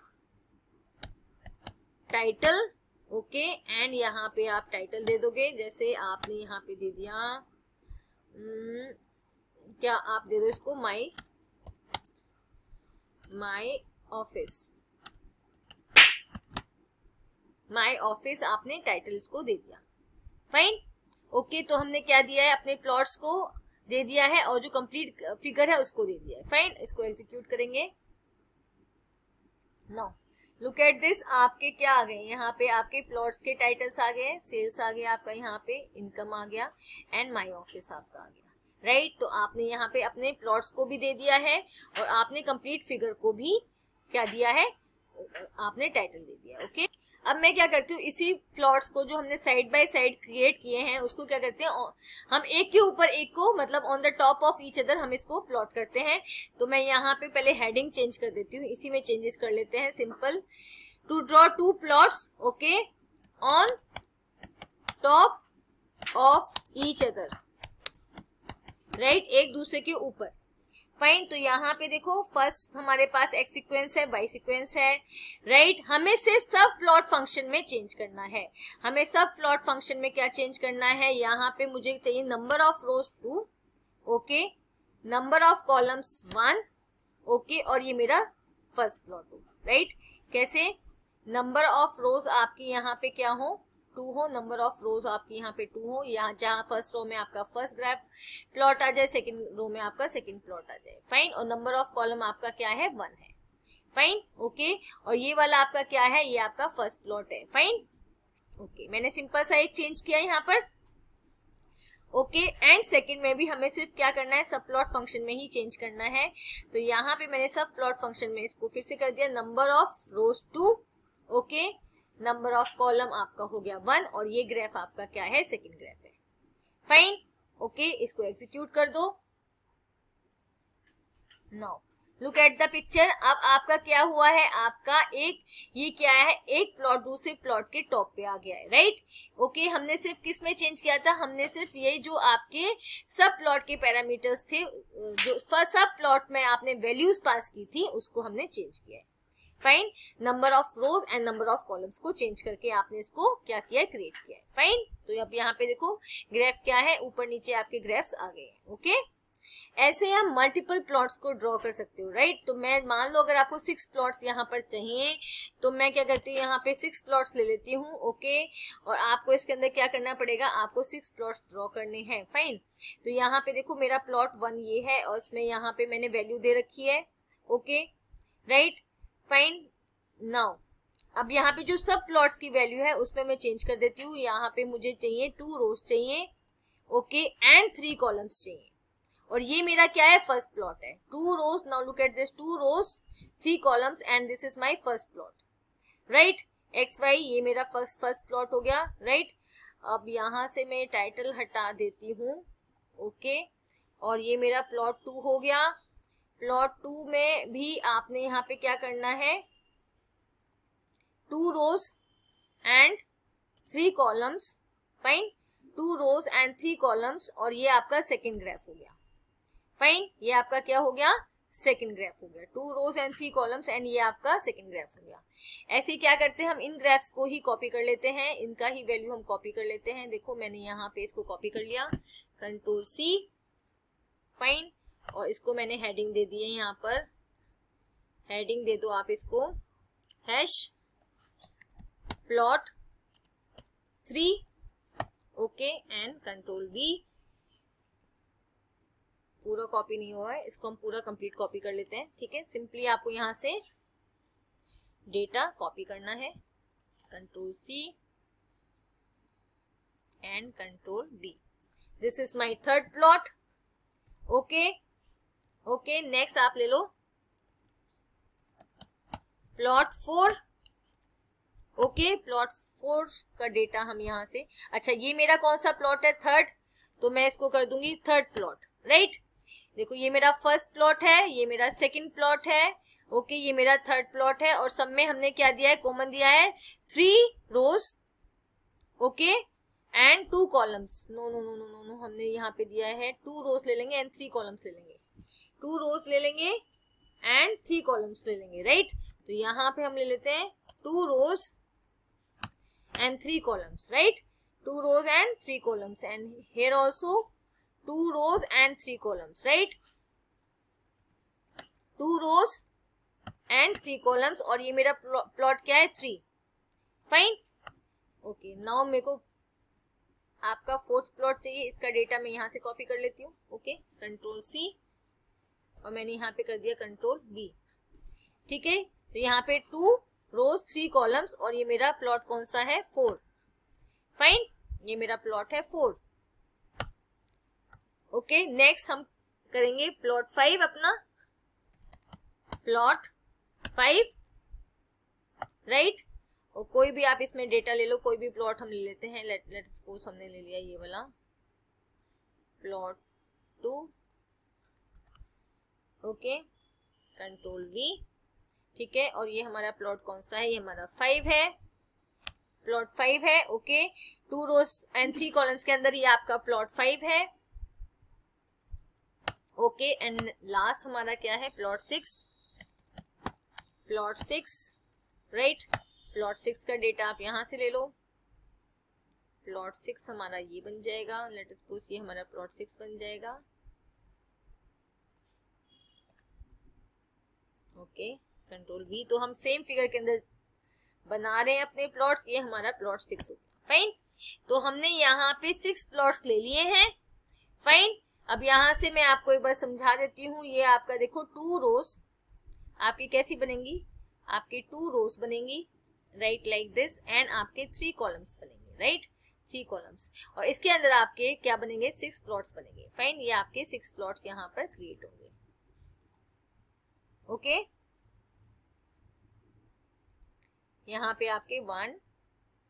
टाइटल, ओके, एंड यहाँ पे आप टाइटल दे दोगे, जैसे आपने यहाँ पे दे दिया क्या आप दे दो इसको माई ऑफिस आपने टाइटल इसको दे दिया, फाइन, ओके। तो हमने क्या दिया है, अपने प्लॉट्स को दे दिया है और जो कंप्लीट फिगर है उसको दे दिया है, फाइन। इसको एग्जीक्यूट करेंगे। नाउ लुक एट दिस, आपके क्या आ गए, यहाँ पे आपके प्लॉट्स के टाइटल्स आ गए, सेल्स आ गया आपका, यहाँ पे इनकम आ गया एंड माई ऑफिस आपका आ गया, राइट। तो आपने यहाँ पे अपने प्लॉट्स को भी दे दिया है और आपने कंप्लीट फिगर को भी क्या दिया है, आपने टाइटल दे दिया, ओके। अब मैं क्या करती हूँ, इसी प्लॉट्स को जो हमने साइड बाय साइड क्रिएट किए हैं उसको क्या करते हैं, हम एक के ऊपर एक को, मतलब on the top of each other हम इसको प्लॉट करते हैं। तो मैं यहाँ पे पहले हेडिंग चेंज कर देती हूँ, इसी में चेंजेस कर लेते हैं, simple, to draw 2 plots, okay, on top of each other, right, एक दूसरे के ऊपर, फाइन। तो यहाँ पे देखो फर्स्ट हमारे पास x सीक्वेंस है, y सीक्वेंस है, राइट। हमें सिर्फ सब प्लॉट फंक्शन में चेंज करना है, हमें सब प्लॉट फंक्शन में क्या चेंज करना है, यहाँ पे मुझे चाहिए number of rows 2, okay, number of columns 1, okay, और ये मेरा फर्स्ट प्लॉट हो, राइट। कैसे, नंबर ऑफ रोज आपकी यहाँ पे क्या हो, 2 हो, नंबर ऑफ रोज आपकी यहाँ पे 2 हो, यहाँ जहाँ फर्स्ट रो में आपका फर्स्ट ग्राफ प्लॉट आ जाए, सेकंड रो में आपका सेकंड प्लॉट आ जाए, फाइन। और नंबर ऑफ कॉलम आपका क्या है, 1 है, फाइन, ओके। और ये वाला आपका क्या है, ये आपका फर्स्ट प्लॉट है, फाइन, ओके। मैंने सिंपल सा एक चेंज किया यहाँ पर, ओके। एंड सेकंड में भी हमें सिर्फ क्या करना है, सब प्लॉट फंक्शन में ही चेंज करना है। तो यहाँ पे मैंने सब प्लॉट फंक्शन में इसको फिर से कर दिया, number of rows 2, okay, number of column आपका हो गया 1, और ये ग्राफ आपका क्या है, सेकंड ग्राफ है, फाइन, ओके। इसको एग्जीक्यूट कर दो। Now look at the picture. अब आपका क्या हुआ है, आपका ये क्या है, एक प्लॉट दूसरे प्लॉट के टॉप पे आ गया है, राइट। ओके, हमने सिर्फ किस में चेंज किया था, हमने सिर्फ ये जो आपके सब प्लॉट के पैरामीटर्स थे, जो सब प्लॉट में आपने वैल्यूज पास की थी, उसको हमने चेंज किया है। Fine, number of rows and number of columns को चेंज करके आपने इसको क्या किया है, क्रिएट किया है। फाइन, तो अब यहाँ पे देखो ग्राफ क्या है, ऊपर नीचे आपके ग्राफ्स आ गए हैं। ओके, ऐसे हम मल्टीपल प्लॉट्स को ड्रॉ कर सकते हो, राइट। तो मैं मान लो अगर आपको 6 प्लॉट्स यहाँ पर चाहिए, तो मैं क्या करती हूँ, यहाँ पे 6 प्लॉट्स ले लेती हूँ। ओके, और आपको इसके अंदर क्या करना पड़ेगा, आपको 6 प्लॉट्स ड्रॉ करने हैं। फाइन, तो यहाँ पे देखो मेरा प्लॉट 1 ये है, और इसमें यहाँ पे मैंने वैल्यू दे रखी है। Okay, right, fine. नाउ अब यहाँ पे जो सब प्लॉट्स की वैल्यू है उसमें मैं चेंज कर देती हूँ। यहाँ पे मुझे चाहिए 2 रोज चाहिए, ओके, एंड 3 कॉलम्स चाहिए, और ये मेरा क्या है, फर्स्ट प्लॉट है। 2 rows, now look at this, 2 rows 3 columns and this is my first plot, right. X y ये मेरा फर्स्ट प्लॉट हो गया, राइट। अब यहाँ से मैं टाइटल हटा देती हूँ। ओके, और ये मेरा प्लॉट 2 हो गया। प्लॉट 2 में भी आपने यहाँ पे क्या करना है, 2 rows and 3 columns. Fine, 2 rows and 3 columns, और ये आपका सेकेंड ग्राफ हो गया। फाइन, ये आपका क्या हो गया, सेकंड ग्राफ हो गया। 2 रोज एंड 3 कॉलम्स एंड ये आपका सेकंड ग्राफ हो गया। ऐसे क्या करते हैं, हम इन ग्राफ्स को ही कॉपी कर लेते हैं, इनका ही वैल्यू हम कॉपी कर लेते हैं। देखो मैंने यहाँ पे इसको कॉपी कर लिया, कंट्रोल सी। फाइन, और इसको मैंने हेडिंग दे दी है, यहाँ पर हेडिंग दे दो आप इसको, hash plot 3। Okay, and control V. पूरा कॉपी नहीं हुआ है, इसको हम पूरा कंप्लीट कॉपी कर लेते हैं। ठीक है, सिंपली आपको यहाँ से डेटा कॉपी करना है, control C and control D. This is my third plot. Okay, okay, next आप ले लो प्लॉट 4। ओके, प्लॉट 4 का डेटा हम यहाँ से, अच्छा ये मेरा कौन सा प्लॉट है, थर्ड, तो मैं इसको कर दूंगी थर्ड प्लॉट, राइट। देखो ये मेरा फर्स्ट प्लॉट है, ये मेरा सेकंड प्लॉट है। ओके, ये मेरा थर्ड प्लॉट है, और सब में हमने क्या दिया है, कॉमन दिया है 3 rows, okay, and 2 columns. No no no no no no, हमने यहाँ पे दिया है 2 रोज ले लेंगे एंड 3 कॉलम्स ले लेंगे, 2 रोज ले लेंगे एंड 3 कॉलम्स ले लेंगे, राइट। तो यहाँ पे हम ले लेते हैं 2 rows and 3 columns, right, 2 rows and 3 columns, and here also 2 rows and 3 columns, right, 2 rows and 3 columns, और ये मेरा प्लॉट क्या है, 3। फाइन, ओके, नाउ मेरे को आपका फोर्थ प्लॉट चाहिए, इसका डेटा मैं यहाँ से कॉपी कर लेती हूँ। ओके, कंट्रोल सी, और मैंने यहाँ पे कर दिया कंट्रोल वी। ठीक है, तो यहाँ पे 2 rows 3 columns, और ये मेरा प्लॉट कौन सा है, 4। फाइन, ये मेरा प्लॉट है 4। ओके, नेक्स्ट हम करेंगे प्लॉट 5 अपना, प्लॉट 5, राइट। और कोई भी आप इसमें डेटा ले लो, कोई भी प्लॉट हम ले लेते हैं। लेट सपोज हमने ले लिया ये वाला प्लॉट 2। Okay, control we. ठीक है, और ये हमारा प्लॉट कौन सा है, ये हमारा 5 है, प्लॉट 5 है। ओके, 2 rows एंड 3 columns के अंदर ये आपका प्लॉट 5 है। ओके, एंड लास्ट हमारा क्या है, प्लॉट 6, प्लॉट 6, राइट। प्लॉट 6 का डेटा आप यहां से ले लो, प्लॉट 6 हमारा ये बन जाएगा, लेट अस सपोज ये हमारा प्लॉट 6 बन जाएगा। Okay, control V. तो हम सेम फिगर के अंदर बना रहे हैं अपने प्लॉट्स, ये हमारा प्लॉट 6 हो गया। फाइन, तो हमने यहाँ पे 6 प्लॉट्स ले लिए हैं। फाइन, अब यहाँ से मैं आपको एक बार समझा देती हूँ। ये आपका देखो 2 rows आपकी कैसी बनेंगी, आपकी 2 rows बनेंगी, राइट, लाइक दिस, एंड आपके 3 columns बनेंगे, राइट, 3 columns, और इसके अंदर आपके क्या बनेंगे, 6 प्लॉट्स बनेंगे। फाइन, ये आपके 6 प्लॉट्स यहाँ पर क्रिएट होंगे। ओके, यहाँ पे आपके 1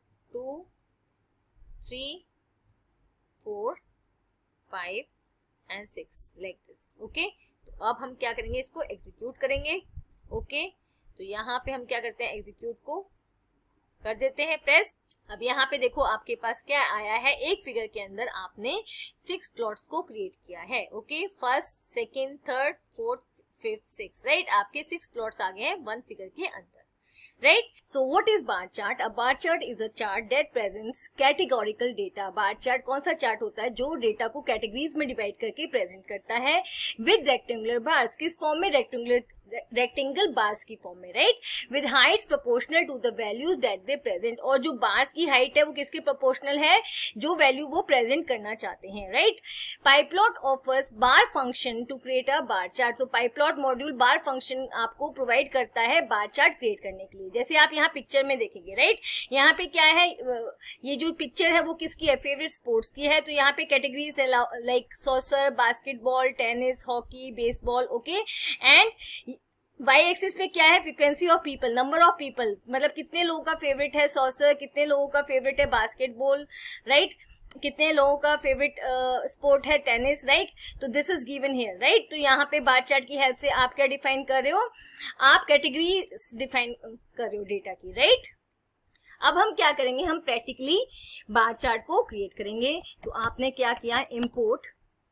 2 3 4 5 and 6 like this. ओके, तो अब हम क्या करेंगे, इसको एग्जीक्यूट करेंगे. ओके, तो यहाँ पे हम क्या करते हैं, एग्जीक्यूट को कर देते हैं प्रेस. अब यहाँ पे देखो आपके पास क्या आया है, एक फिगर के अंदर आपने 6 प्लॉट्स को क्रिएट किया है. Okay, first, second, third, fourth, fifth, six, right. आपके 6 प्लॉट्स आ गए हैं वन फिगर के अंदर. Right? So what is bar chart? A bar chart is a chart that presents categorical data. Bar chart कौन सा चार्ट होता है जो डेटा को कैटेगरीज में डिवाइड करके प्रेजेंट करता है विद रेक्टेंगुलर बार्स. किस फॉर्म में, रेक्टेंगल बार्स की फॉर्म में, right. With heights proportional to the values that they present. और जो बार्स की हाइट है वो किसके प्रोपोर्शनल है, जो वैल्यू वो प्रेजेंट करना चाहते हैं, right. Pyplot offers bar function to create a bar chart. तो पाइप्लॉट मॉड्यूल बार फंक्शन आपको प्रोवाइड करता है बार चार्ट क्रिएट करने के लिए. जैसे आप यहाँ पिक्चर में देखेंगे, राइट. यहाँ पे क्या है, ये जो पिक्चर है वो किसकी है, फेवरेट स्पोर्ट्स की है. तो यहाँ पे कैटेगरीज है like soccer, basketball, tennis, hockey, baseball. Okay, and Y axis पे क्या है, frequency of people, number of people, मतलब कितने लोगों का फेवरेट है सॉसर, कितने लोगों का फेवरेट है बास्केटबॉल, राइट, कितने लोगों का फेवरेट स्पोर्ट है टेनिस, राइट. तो this is given here, right. तो यहाँ पे बार चार्ट की हेल्प से आप क्या डिफाइन कर रहे हो, आप कैटेगरी डिफाइन कर रहे हो डेटा की, राइट. अब हम क्या करेंगे, हम प्रैक्टिकली बार चार्ट को क्रिएट करेंगे. तो आपने क्या किया, import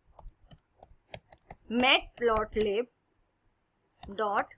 matplotlib dot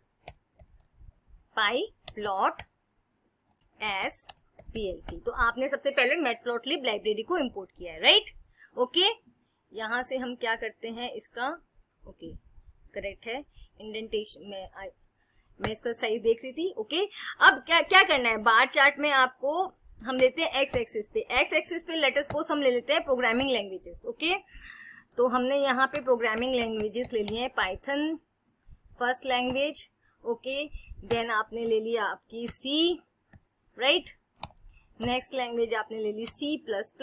pyplot as plt. तो आपने सबसे पहले मैटप्लॉटलिब लाइब्रेरी को इंपोर्ट किया है, राइट. ओके, यहां से हम क्या करते हैं इसका, ओके करेक्ट है, इंडेंटेशन में मैं इसका सही देख रही थी. ओके, अब क्या करना है, बार चार्ट में आपको हम लेते हैं एक्स एक्सिस पे. एक्स एक्सिस पे लेट अस सपोज हम ले लेते हैं प्रोग्रामिंग लैंग्वेजेस. ओके, तो हमने यहाँ पे प्रोग्रामिंग लैंग्वेजेस ले लिए हैं. Python first language. Okay, then आपने ले लिया आपकी सी, राइट. नेक्स्ट लैंग्वेज आपने ले ली C++.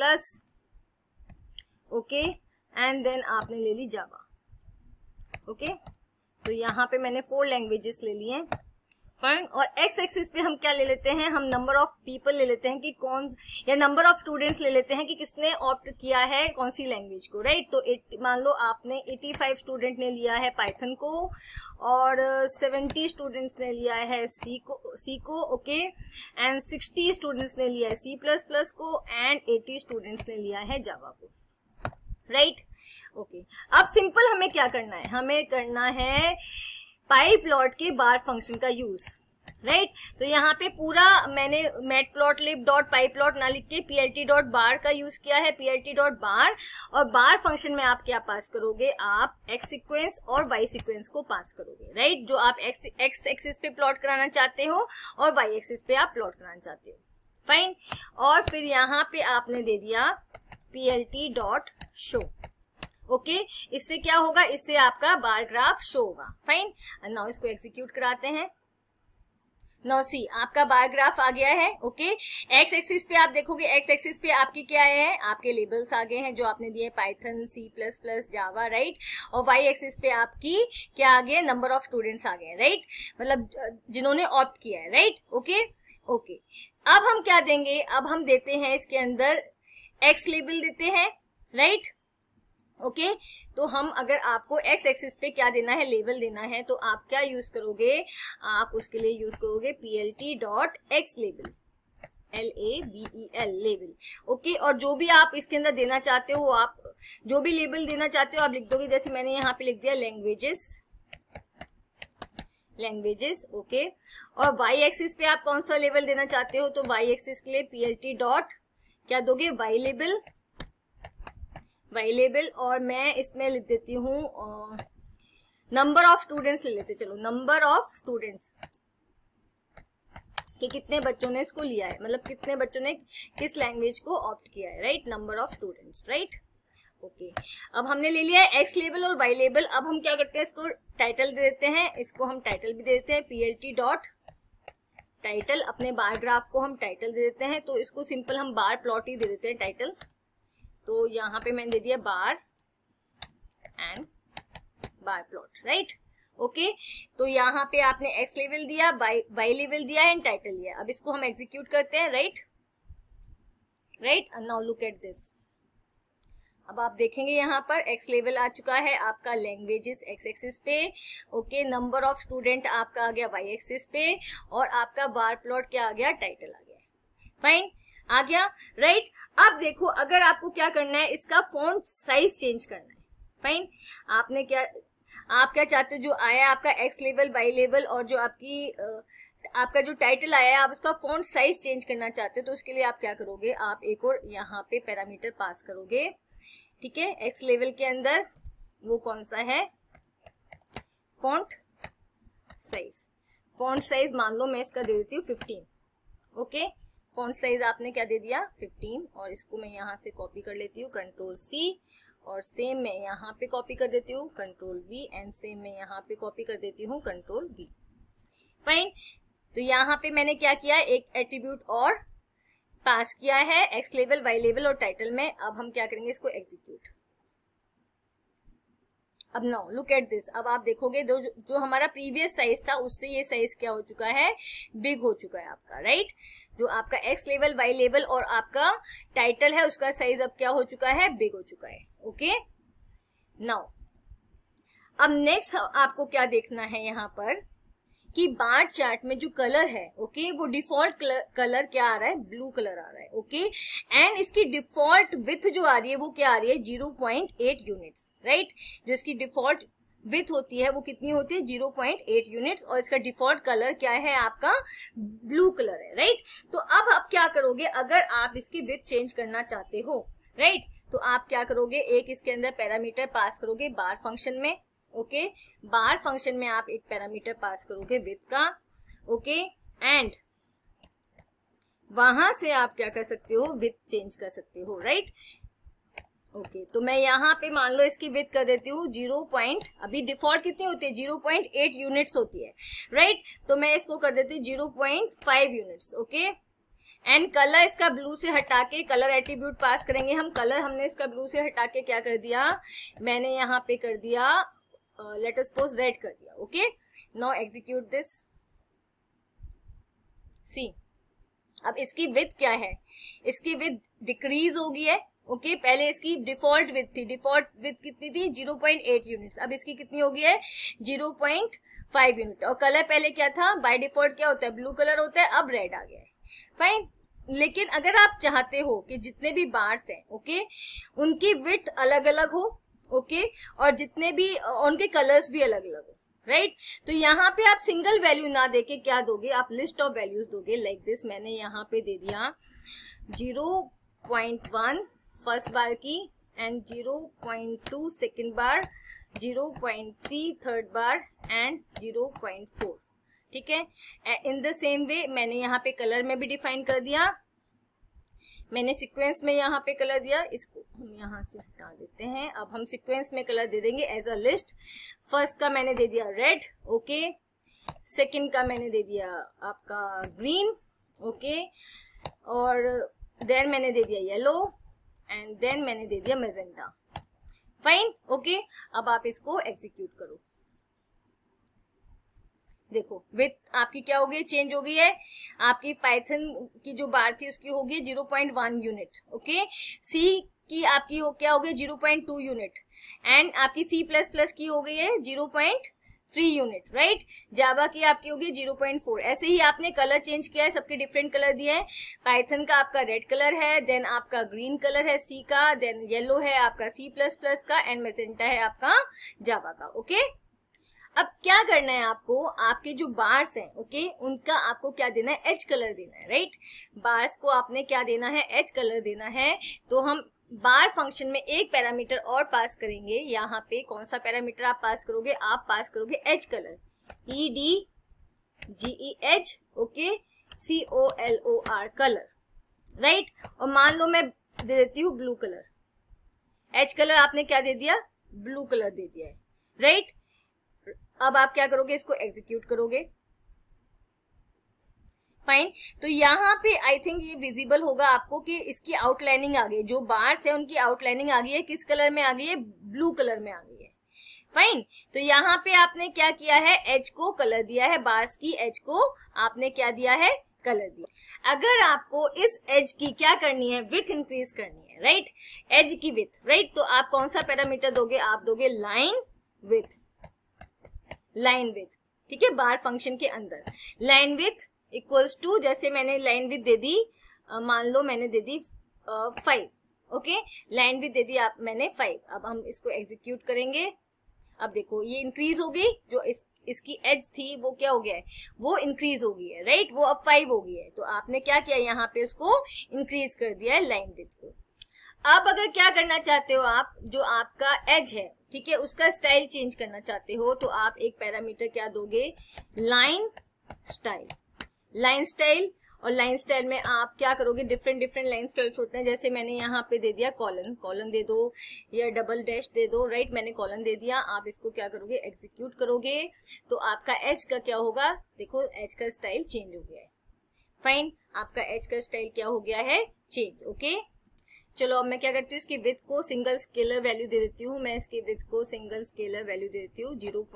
ओके, एंड देन आपने ले ली जावा. ओके, तो यहाँ पे मैंने 4 लैंग्वेजेस ले लिए हैं. फाइन. और एक्स एक्सिस पे हम क्या ले लेते हैं, हम नंबर ऑफ पीपल ले लेते हैं कि कौन, या नंबर ऑफ स्टूडेंट्स ले लेते हैं कि किसने ऑप्ट किया है कौन सी लैंग्वेज को, राइट. तो मान लो आपने 85 स्टूडेंट ने लिया है पाइथन को और 70 स्टूडेंट्स ने लिया है सी को. ओके, एंड 60 स्टूडेंट्स ने लिया है C++ को एंड 80 स्टूडेंट्स ने लिया है जावा को, राइट. ओके, अब सिंपल हमें क्या करना है, हमें करना है पाइप्लॉट के बार फंक्शन का यूज, राइट. तो यहाँ पे पूरा मैंने मैटप्लॉटलिब डॉट पाइप्लॉट ना लिख के PLT डॉट बार का यूज किया है, PLT डॉट बार. और बार फंक्शन में आप क्या पास करोगे, आप एक्स सीक्वेंस और वाई सीक्वेंस को पास करोगे, राइट. जो आप एक्स एक्सिस पे प्लॉट कराना चाहते हो और वाई एक्सिस पे आप प्लॉट कराना चाहते हो. फाइन. और फिर यहाँ पे आपने दे दिया PLT डॉट शो. ओके, इससे क्या होगा, इससे आपका बार ग्राफ शो होगा. फाइन. नाउ इसको एग्जीक्यूट कराते हैं. नाउ सी, आपका बार ग्राफ आ गया है. ओके, एक्स एक्सिस पे आप देखोगे, एक्स एक्सिस पे आपकी क्या है, आपके लेबल्स आ गए हैं जो आपने दिए, पाइथन, C++, जावा, राइट. और वाई एक्सिस पे आपकी क्या आ गया, नंबर ऑफ स्टूडेंट्स आ गए, राइट, मतलब जिन्होंने ऑप्ट किया है, राइट. ओके ओके, अब हम क्या देंगे, अब हम देते हैं इसके अंदर एक्स लेबल देते हैं, राइट. ओके, तो हम अगर आपको एक्स एक्सिस पे क्या देना है, लेबल देना है, तो आप क्या यूज करोगे, आप उसके लिए यूज करोगे PLT dot x label, LABEL label. Okay, और जो भी आप इसके अंदर देना चाहते हो, आप जो भी लेबल देना चाहते हो आप लिख दोगे. जैसे मैंने यहाँ पे लिख दिया लैंग्वेजेस. ओके, और वाई एक्सिस पे आप कौन सा लेबल देना चाहते हो, तो वाई एक्सिस के लिए PLT डॉट क्या दोगे, वाई लेबल. और मैं इसमें लिख देती हूँ नंबर ऑफ स्टूडेंट्स ले लेते. चलो, नंबर ऑफ स्टूडेंट्स कि कितने बच्चों ने इसको लिया है, मतलब कितने बच्चों ने किस लैंग्वेज को ऑप्ट किया है, right. Number of students, right. Okay, अब हमने ले लिया है एक्स लेबल और वाई लेबल. अब हम क्या करते हैं, इसको टाइटल दे देते हैं, इसको हम टाइटल भी दे देते हैं, PLT डॉट टाइटल. अपने बार ग्राफ को हम टाइटल दे देते हैं, तो इसको सिंपल हम बार प्लॉट ही दे देते हैं टाइटल. तो यहाँ पे मैंने दे दिया bar and bar plot, right. Okay, तो यहाँ पे आपने एक्स लेवल दिया, वाई लेवल दिया एंड टाइटल दिया. अब इसको हम एग्जीक्यूट करते हैं, right. Now look at this. अब आप देखेंगे यहाँ पर एक्स लेवल आ चुका है आपका, लैंग्वेजेस एक्स एक्सिस पे, ओके, नंबर ऑफ स्टूडेंट आपका आ गया वाई एक्सिस पे, और आपका बार प्लॉट क्या आ गया, टाइटल आ गया, फाइन, आ गया, राइट। अब देखो अगर आपको क्या करना है, इसका फॉन्ट साइज चेंज करना है, फाइन, आपने क्या, आप क्या चाहते हो, जो आया आपका एक्स लेवल वाई लेवल और जो आपकी आपका जो टाइटल आया है, आप उसका फॉन्ट साइज चेंज करना चाहते हो, तो उसके लिए आप क्या करोगे, आप एक और यहाँ पे पैरामीटर पास करोगे, ठीक है, एक्स लेवल के अंदर, वो कौन सा है, फॉन्ट साइज। फॉन्ट साइज मान लो मैं इसका दे देती हूँ 15, ओके, फॉन्ट साइज आपने क्या दे दिया 15, और इसको मैं यहाँ से कॉपी कर लेती हूँ कंट्रोल सी, और सेम मैं यहाँ पे कॉपी कर देती हूँ कंट्रोल वी, एंड सेम मैं यहाँ पे कॉपी कर देती हूँ कंट्रोल वी, फाइन। तो यहाँ पे मैंने क्या किया, एक एट्रीब्यूट और पास किया है एक्स लेवल वाई लेवल और टाइटल में। अब हम क्या करेंगे, इसको एग्जीक्यूट। अब नाउ लुक एट दिस, अब आप देखोगे जो हमारा प्रीवियस साइज था उससे ये साइज क्या हो चुका है, बिग हो चुका है आपका, राइट। जो आपका एक्स लेवल वाई लेवल और आपका टाइटल है उसका साइज अब क्या हो चुका है, बिग हो चुका है, ओके। नाउ अब नेक्स्ट आपको क्या देखना है यहाँ पर कि बार चार्ट में जो कलर है, ओके, वो डिफॉल्ट कलर क्या आ रहा है, ब्लू कलर आ रहा है, ओके, एंड इसकी डिफॉल्ट विथ जो आ रही है वो क्या आ रही है, 0.8 यूनिट्स, राइट। जो इसकी डिफॉल्ट विथ होती है वो कितनी होती है, 0.8 यूनिट्स, और इसका डिफॉल्ट कलर क्या है आपका, ब्लू कलर है, राइट। तो अब आप क्या करोगे, अगर आप इसकी विथ चेंज करना चाहते हो, राइट, तो आप क्या करोगे, एक इसके अंदर पैरामीटर पास करोगे बार फंक्शन में, ओके, बार फंक्शन में आप एक पैरामीटर पास करोगे विथ का, ओके, एंड वहां से आप क्या कर सकते हो, विथ चेंज कर सकते हो, राइट, ओके। तो मैं यहाँ पे मान लो इसकी विथ कर देती हूँ 0. अभी डिफॉल्ट कितनी होती है, 0.8 यूनिट्स होती है, राइट। तो मैं इसको कर देती हूँ 0.5 यूनिट्स, ओके, एंड कलर इसका ब्लू से हटा के कलर एट्रीब्यूट पास करेंगे हम। कलर हमने इसका ब्लू से हटा के क्या कर दिया, मैंने यहाँ पे कर दिया लेट अस सपोज रेड कर दिया, okay. Now execute this, see. अब इसकी विथ क्या है, इसकी विथ डिक्रीज हो गई है, ओके, पहले इसकी डिफॉल्ट विथ थी, डिफॉल्ट विथ कितनी थी, 0.8 यूनिट्स, अब इसकी कितनी हो गई है, 0.5 यूनिट, और कलर पहले क्या था, बाय डिफॉल्ट क्या होता है, ब्लू कलर होता है, अब रेड आ गया है, फाइन। लेकिन अगर आप चाहते हो कि जितने भी बार्स हैं, ओके, उनकी विथ अलग अलग हो, ओके, और जितने भी उनके कलर्स भी अलग अलग हो, राइट। तो यहाँ पे आप सिंगल वैल्यू ना देके क्या दोगे, आप लिस्ट ऑफ वैल्यूज दोगे, लाइक दिस। मैंने यहाँ पे दे दिया 0.1 फर्स्ट बार की, एंड 0.2 second bar, 0.3 third bar, and 0.4, ठीक है। इन द सेम वे मैंने यहाँ पे कलर में भी डिफाइन कर दिया, मैंने सीक्वेंस में यहाँ पे कलर दिया, इसको हम यहाँ से हटा देते हैं। अब हम सीक्वेंस में कलर दे देंगे एज अ लिस्ट। फर्स्ट का मैंने दे दिया रेड, ओके, सेकंड का मैंने दे दिया आपका ग्रीन, ओके, और देन मैंने दे दिया येलो, एंड देन मैंने दे दिया मैजेंटा, फाइन, ओके। अब आप इसको एग्जीक्यूट करो, देखो विथ आपकी क्या हो गई, चेंज हो गई है। आपकी पाइथन की जो बार थी उसकी हो गई 0.1 यूनिट, ओके। सी की आपकी क्या हो गई 0.2 यूनिट, एंड आपकी C++ की हो गई है 0.3 यूनिट, राइट। जावा की आपकी हो गई 0.4। ऐसे ही आपने कलर चेंज किया है, सबके डिफरेंट कलर दिए हैं। पाइथन का आपका रेड कलर है, देन आपका ग्रीन कलर है सी का, देन येलो है आपका C++ का, एंड मैजेंटा है आपका जावा का, ओके। अब क्या करना है आपको, आपके जो बार्स हैं, ओके, उनका आपको क्या देना है, एज कलर देना है, राइट। बार्स को आपने क्या देना है, एज कलर देना है। तो हम बार फंक्शन में एक पैरामीटर और पास करेंगे। यहाँ पे कौन सा पैरामीटर आप पास करोगे, आप पास करोगे edge colour, EDGEH, okay, COLOR colour, right. और मान लो मैं दे देती हूँ ब्लू कलर, एज कलर आपने क्या दे दिया, ब्लू कलर दे दिया है, राइट। अब आप क्या करोगे, इसको एग्जीक्यूट करोगे, फाइन। तो यहाँ पे आई थिंक ये विजिबल होगा आपको कि इसकी आउटलाइनिंग आ गई, जो बार्स है उनकी आउटलाइनिंग आ गई है, किस कलर में आ गई है, ब्लू कलर में आ गई है, फाइन। तो यहाँ पे आपने क्या किया है, एज को कलर दिया है, बार्स की एज को आपने क्या दिया है, कलर दिया। अगर आपको इस एज की क्या करनी है, विड्थ इंक्रीज करनी है, राइट, एज की विथ, राइट। तो आप कौन सा पैरामीटर दोगे, आप दोगे लाइन विथ, लाइन विथ, ठीक है, बार फंक्शन के अंदर। लाइन विथ इक्वल्स टू, जैसे मैंने लाइन विथ दे दी, मान लो मैंने दे दी 5, ओके, लाइन विथ दे दी आप मैंने 5। अब हम इसको एग्जीक्यूट करेंगे। अब देखो ये इंक्रीज हो गई, जो इसकी एज थी वो क्या हो गया है, वो इंक्रीज हो गई है, राइट, वो अब 5 हो गई है। तो आपने क्या किया, यहाँ पे उसको इंक्रीज कर दिया है लाइन विथ को। अब अगर क्या करना चाहते हो आप, जो आपका एज है, ठीक है, उसका स्टाइल चेंज करना चाहते हो, तो आप एक पैरामीटर क्या दोगे, लाइन स्टाइल। लाइन स्टाइल, और लाइन स्टाइल में आप क्या करोगे, डिफरेंट डिफरेंट लाइन स्टाइल्स होते हैं। जैसे मैंने यहाँ पे दे दिया कॉलन, कॉलन दे दो या डबल डैश दे दो, राइट, मैंने कॉलन दे दिया। आप इसको क्या करोगे, एग्जीक्यूट करोगे, तो आपका एज का क्या होगा, देखो एज का स्टाइल चेंज हो गया है। फाइन, आपका एज का स्टाइल क्या हो गया है, चेंज, ओके। चलो अब मैं क्या करती हूँ, इसकी विथ को सिंगल स्केलर वैल्यू दे देती हूँ। मैं इसकी विथ को सिंगल स्केलर वैल्यू दे देती हूँ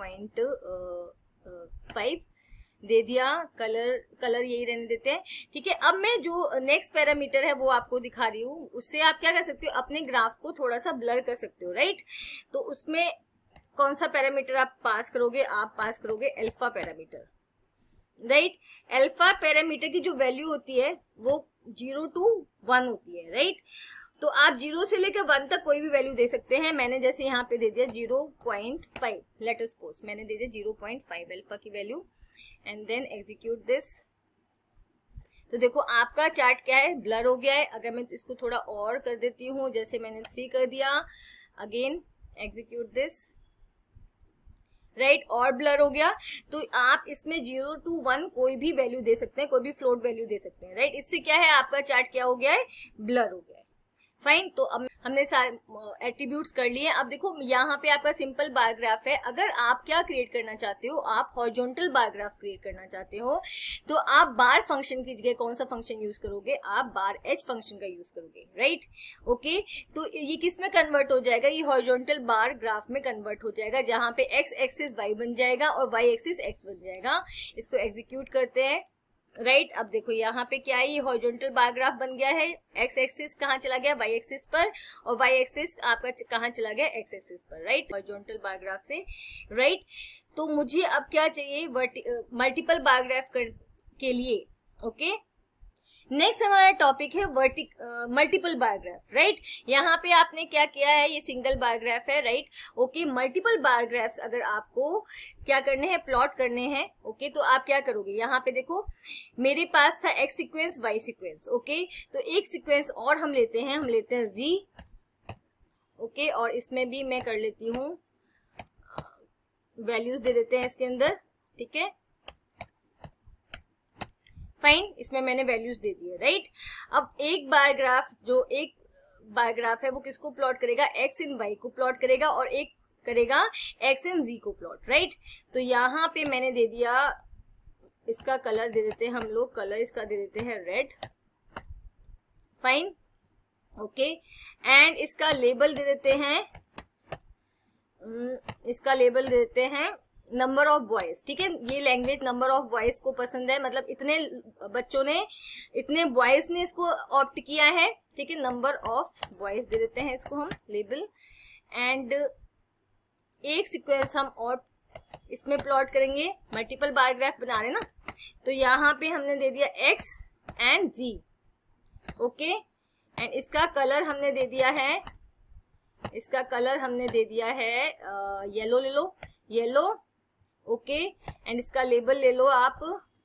0.5 दे दिया। कलर यही रहने देते हैं, ठीक है। अब मैं जो नेक्स्ट पैरामीटर है वो आपको दिखा रही हूँ, उससे आप क्या कर सकते हो, अपने ग्राफ को थोड़ा सा ब्लर कर सकते हो, राइट। तो उसमें कौन सा पैरामीटर आप पास करोगे, आप पास करोगे alpha parameter, right. Alpha parameter की जो वैल्यू होती है वो 0 to 1 होती है, राइट। तो आप 0 से लेकर 1 तक कोई भी वैल्यू दे सकते हैं। मैंने जैसे यहाँ पे दे दिया 0.5, लेट अस सपोज मैंने दे दिया 0.5 अल्फा की value, and then execute this. तो देखो आपका चार्ट क्या है, ब्लर हो गया है। अगर मैं इसको थोड़ा और कर देती हूँ, जैसे मैंने 3 कर दिया, अगेन एग्जीक्यूट दिस, राइट, और ब्लर हो गया। तो आप इसमें 0 to 1 कोई भी वैल्यू दे सकते हैं, कोई भी फ्लोट वैल्यू दे सकते हैं, राइट। इससे क्या है, आपका चार्ट क्या हो गया है, ब्लर हो गया है। फाइन, तो अब हमने सारे एट्रीब्यूट्स कर लिए। अब देखो यहाँ पे आपका सिंपल बार ग्राफ है। अगर आप क्या क्रिएट करना चाहते हो, आप हॉरिजॉन्टल बार ग्राफ क्रिएट करना चाहते हो, तो आप बार फंक्शन की जगह कौन सा फंक्शन यूज करोगे, आप बार एच फंक्शन का यूज करोगे, राइट, ओके। तो ये किस में कन्वर्ट हो जाएगा, ये हॉरिजॉन्टल बार ग्राफ में कन्वर्ट हो जाएगा, जहां पे एक्स एक्सिस वाई बन जाएगा और वाई एक्सिस एक्स बन जाएगा। इसको एग्जीक्यूट करते हैं, राइट। अब देखो यहाँ पे क्या है, ये हॉरिजॉन्टल बार ग्राफ बन गया है। एक्स एक्सिस कहाँ चला गया, वाई एक्सिस पर, और वाई एक्सिस आपका कहाँ चला गया, एक्स एक्सिस पर, राइट, हॉरिजॉन्टल बार ग्राफ से, राइट। तो मुझे अब क्या चाहिए, मल्टीपल बार ग्राफ के लिए, ओके। नेक्स्ट हमारा टॉपिक है मल्टीपल बार ग्राफ, राइट। यहाँ पे आपने क्या किया है, ये सिंगल बार ग्राफ है, right, okay. Multiple bar graphs अगर आपको क्या करने हैं, प्लॉट करने हैं, ओके, तो आप क्या करोगे, यहाँ पे देखो मेरे पास था x sequence Y sequence, okay. तो एक सीक्वेंस और हम लेते हैं, जी, ओके, और इसमें भी मैं कर लेती हूँ, वैल्यूज दे देते हैं इसके अंदर, ठीक है। फाइन, इसमें मैंने वैल्यूज दे दी है, राइट। अब एक बार ग्राफ, जो एक बार ग्राफ है वो किसको प्लॉट करेगा, एक्स इन वाई को प्लॉट करेगा, और एक करेगा एक्स इन जी को प्लॉट, राइट। तो यहाँ पे मैंने दे दिया, इसका कलर दे देते हैं हम लोग, कलर इसका दे देते हैं रेड, फाइन, ओके। एंड इसका लेबल दे देते हैं, इसका लेबल दे देते हैं नंबर ऑफ बॉयज, ठीक है। ये लैंग्वेज नंबर ऑफ बॉयज को पसंद है, मतलब इतने बच्चों ने, इतने बॉयज ने इसको ऑप्ट किया है, ठीक है। नंबर ऑफ बॉयज दे देते हैं इसको हम लेबल, एंड एक सीक्वेंस हम और इसमें प्लॉट करेंगे, मल्टीपल बार ग्राफ बना रहे ना। तो यहाँ पे हमने दे दिया x and G, okay. And इसका कलर हमने दे दिया है, इसका कलर हमने दे दिया है येलो, ले लो येलो, ओके। एंड इसका लेबल ले लो आप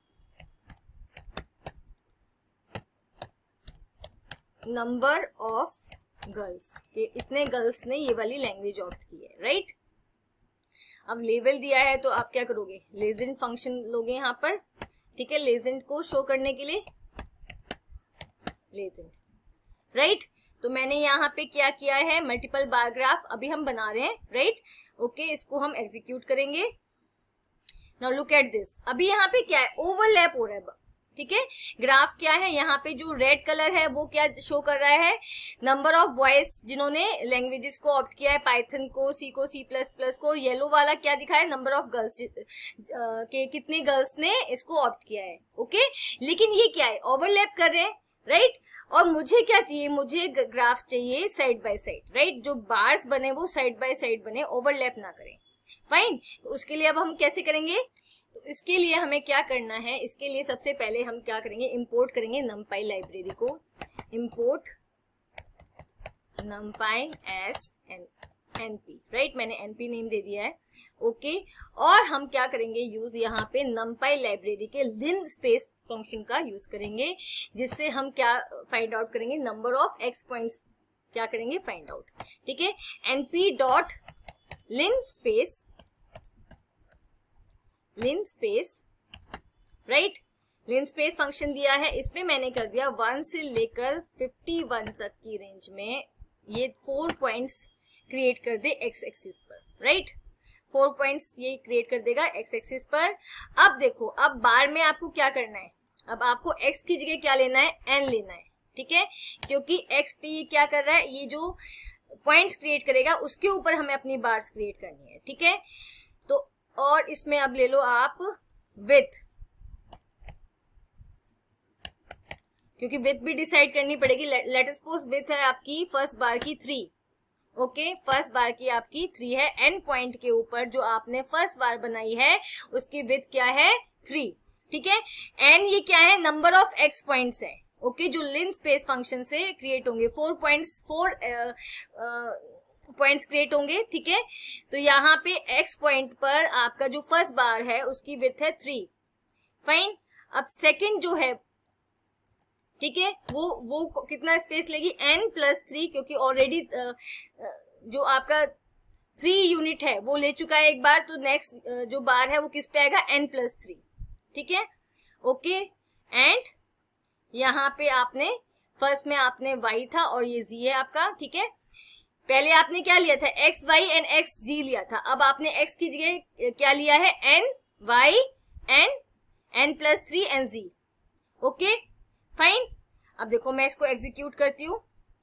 नंबर ऑफ गर्ल्स, के इतने गर्ल्स ने ये वाली लैंग्वेज ऑप्ट की है, राइट। अब लेबल दिया है तो आप क्या करोगे, लेजेंड फंक्शन लोगे यहाँ पर, ठीक है, लेजेंड को शो करने के लिए, लेजेंड, राइट। तो मैंने यहाँ पे क्या किया है, मल्टीपल बार ग्राफ अभी हम बना रहे हैं, राइट, ओके। इसको हम एग्जीक्यूट करेंगे। नाउ लुक एट दिस, अभी यहाँ पे क्या है, ओवरलैप हो रहा है, ठीक है। ग्राफ क्या है, यहाँ पे जो रेड कलर है वो क्या शो कर रहा है, नंबर ऑफ बॉयज जिन्होंने लैंग्वेजेस को ऑप्ट किया है, पाइथन को, सी प्लस प्लस को, और येलो वाला क्या दिखा है, नंबर ऑफ गर्ल्स के कितने गर्ल्स ने इसको ऑप्ट किया है, ओके। लेकिन ये क्या है, ओवरलैप कर रहे हैं, राइट। और मुझे क्या चाहिए, मुझे ग्राफ चाहिए साइड बाय साइड, राइट। जो बार्स बने वो साइड बाय साइड बने, ओवरलैप ना करें, फाइन। तो उसके लिए अब हम कैसे करेंगे, तो इसके लिए हमें क्या करना है, इसके लिए सबसे पहले हम क्या करेंगे, इंपोर्ट करेंगे numpy लाइब्रेरी को, import numpy as np, right. मैंने np नेम दे दिया है, ओके। और हम क्या करेंगे, यूज यहाँ पे numpy लाइब्रेरी के linspace फंक्शन का यूज करेंगे, जिससे हम क्या फाइंड आउट करेंगे, नंबर ऑफ x पॉइंट्स क्या करेंगे, फाइंड आउट, ठीक है। np dot linspace, right, linspace function दिया है, इसमें मैंने कर दिया 1 से लेकर 51 तक की रेंज में ये 4 पॉइंट्स क्रिएट कर दे x एक्सिस पर, राइट। 4 पॉइंट्स ये क्रिएट कर देगा x एक्सिस पर। अब देखो, अब बार में आपको क्या करना है, अब आपको x की जगह क्या लेना है, n लेना है, ठीक है, क्योंकि x पे ये क्या कर रहा है, ये जो पॉइंट्स क्रिएट करेगा उसके ऊपर हमें अपनी बार्स क्रिएट करनी है, ठीक है। तो और इसमें अब ले लो आप विथ, क्योंकि विथ भी डिसाइड करनी पड़ेगी। लेट सपोज विथ है आपकी फर्स्ट बार की 3, ओके, फर्स्ट बार की आपकी 3 है, एन पॉइंट के ऊपर जो आपने फर्स्ट बार बनाई है उसकी विथ क्या है, 3, ठीक है। एन ये क्या है, नंबर ऑफ एक्स पॉइंट्स है, ओके, जो linspace फंक्शन से क्रिएट होंगे, 4 पॉइंट्स क्रिएट होंगे, ठीक है। तो यहाँ पे x पॉइंट पर आपका जो फर्स्ट बार है उसकी विथ है 3, फाइन। अब सेकंड जो है, ठीक है, वो कितना स्पेस लेगी, n+3, क्योंकि ऑलरेडी जो आपका 3 यूनिट है वो ले चुका है एक बार, तो नेक्स्ट जो बार है वो किस पे आएगा, n+3, ठीक है, ओके। एंड यहाँ पे आपने फर्स्ट में आपने y था और ये z है आपका, ठीक है। पहले आपने क्या लिया था, x y and x z लिया था, अब आपने x की जगह क्या लिया है, n y and n+3 and z, okay, fine. अब देखो मैं इसको एग्जीक्यूट करती हूँ,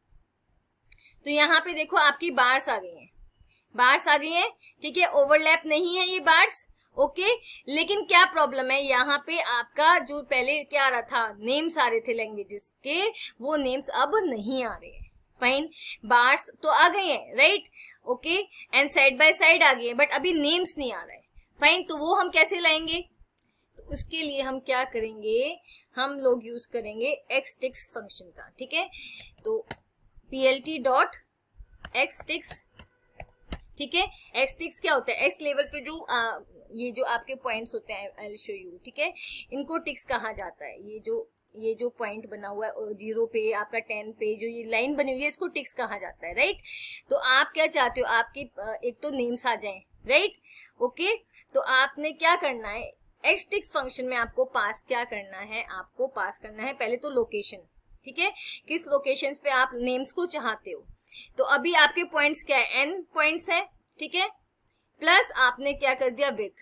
तो यहाँ पे देखो आपकी बार्स आ गई हैं, बार्स आ गई हैं, ठीक है, ओवरलैप नहीं है ये बार्स, ओके। लेकिन क्या प्रॉब्लम है, यहाँ पे आपका जो पहले क्या आ रहा था, नेम्स आ रहे थे लैंग्वेजेस के, वो नेम्स अब नहीं आ रहे हैं, फाइन। बार्स तो आ गए हैं, right, okay, and side by side आ गए हैं, बट अभी नेम्स नहीं आ रहे हैं, फाइन। तो वो हम कैसे लाएंगे, तो उसके लिए हम क्या करेंगे, हम लोग यूज करेंगे xtix फंक्शन का, ठीक है। तो plt डॉट xtix, ठीक है। xtix क्या होता है, x लेवल पे जो ये जो आपके पॉइंट्स होते हैं, आई विल शो यू, ठीक है, इनको टिक्स कहा जाता है। ये जो पॉइंट बना हुआ है 0 पे, आपका 10 पे जो ये लाइन बनी हुई है, इसको टिक्स कहा जाता है, राइट। तो आप क्या चाहते हो, आपकी एक तो नेम्स आ जाएं, राइट, ओके। तो आपने क्या करना है, xtix फंक्शन में आपको पास क्या करना है, आपको पास करना है पहले तो लोकेशन, ठीक है, किस लोकेशन पे आप नेम्स को चाहते हो। तो अभी आपके पॉइंट्स क्या है, n पॉइंट्स है, ठीक है, प्लस आपने क्या कर दिया विथ,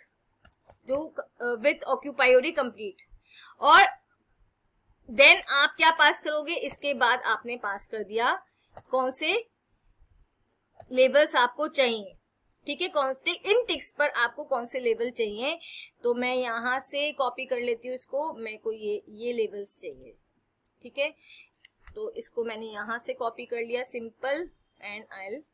जो विथ ऑक्यूपाई कंप्लीट, और देन आप क्या पास करोगे, इसके बाद आपने पास कर दिया कौन से लेवल्स आपको चाहिए, ठीक है, कौन से इन टिक्स पर आपको कौन से लेवल चाहिए। तो मैं यहाँ से कॉपी कर लेती हूँ इसको, मेरे को ये लेवल्स चाहिए, ठीक है। तो इसको मैंने यहाँ से कॉपी कर लिया, simple, and I will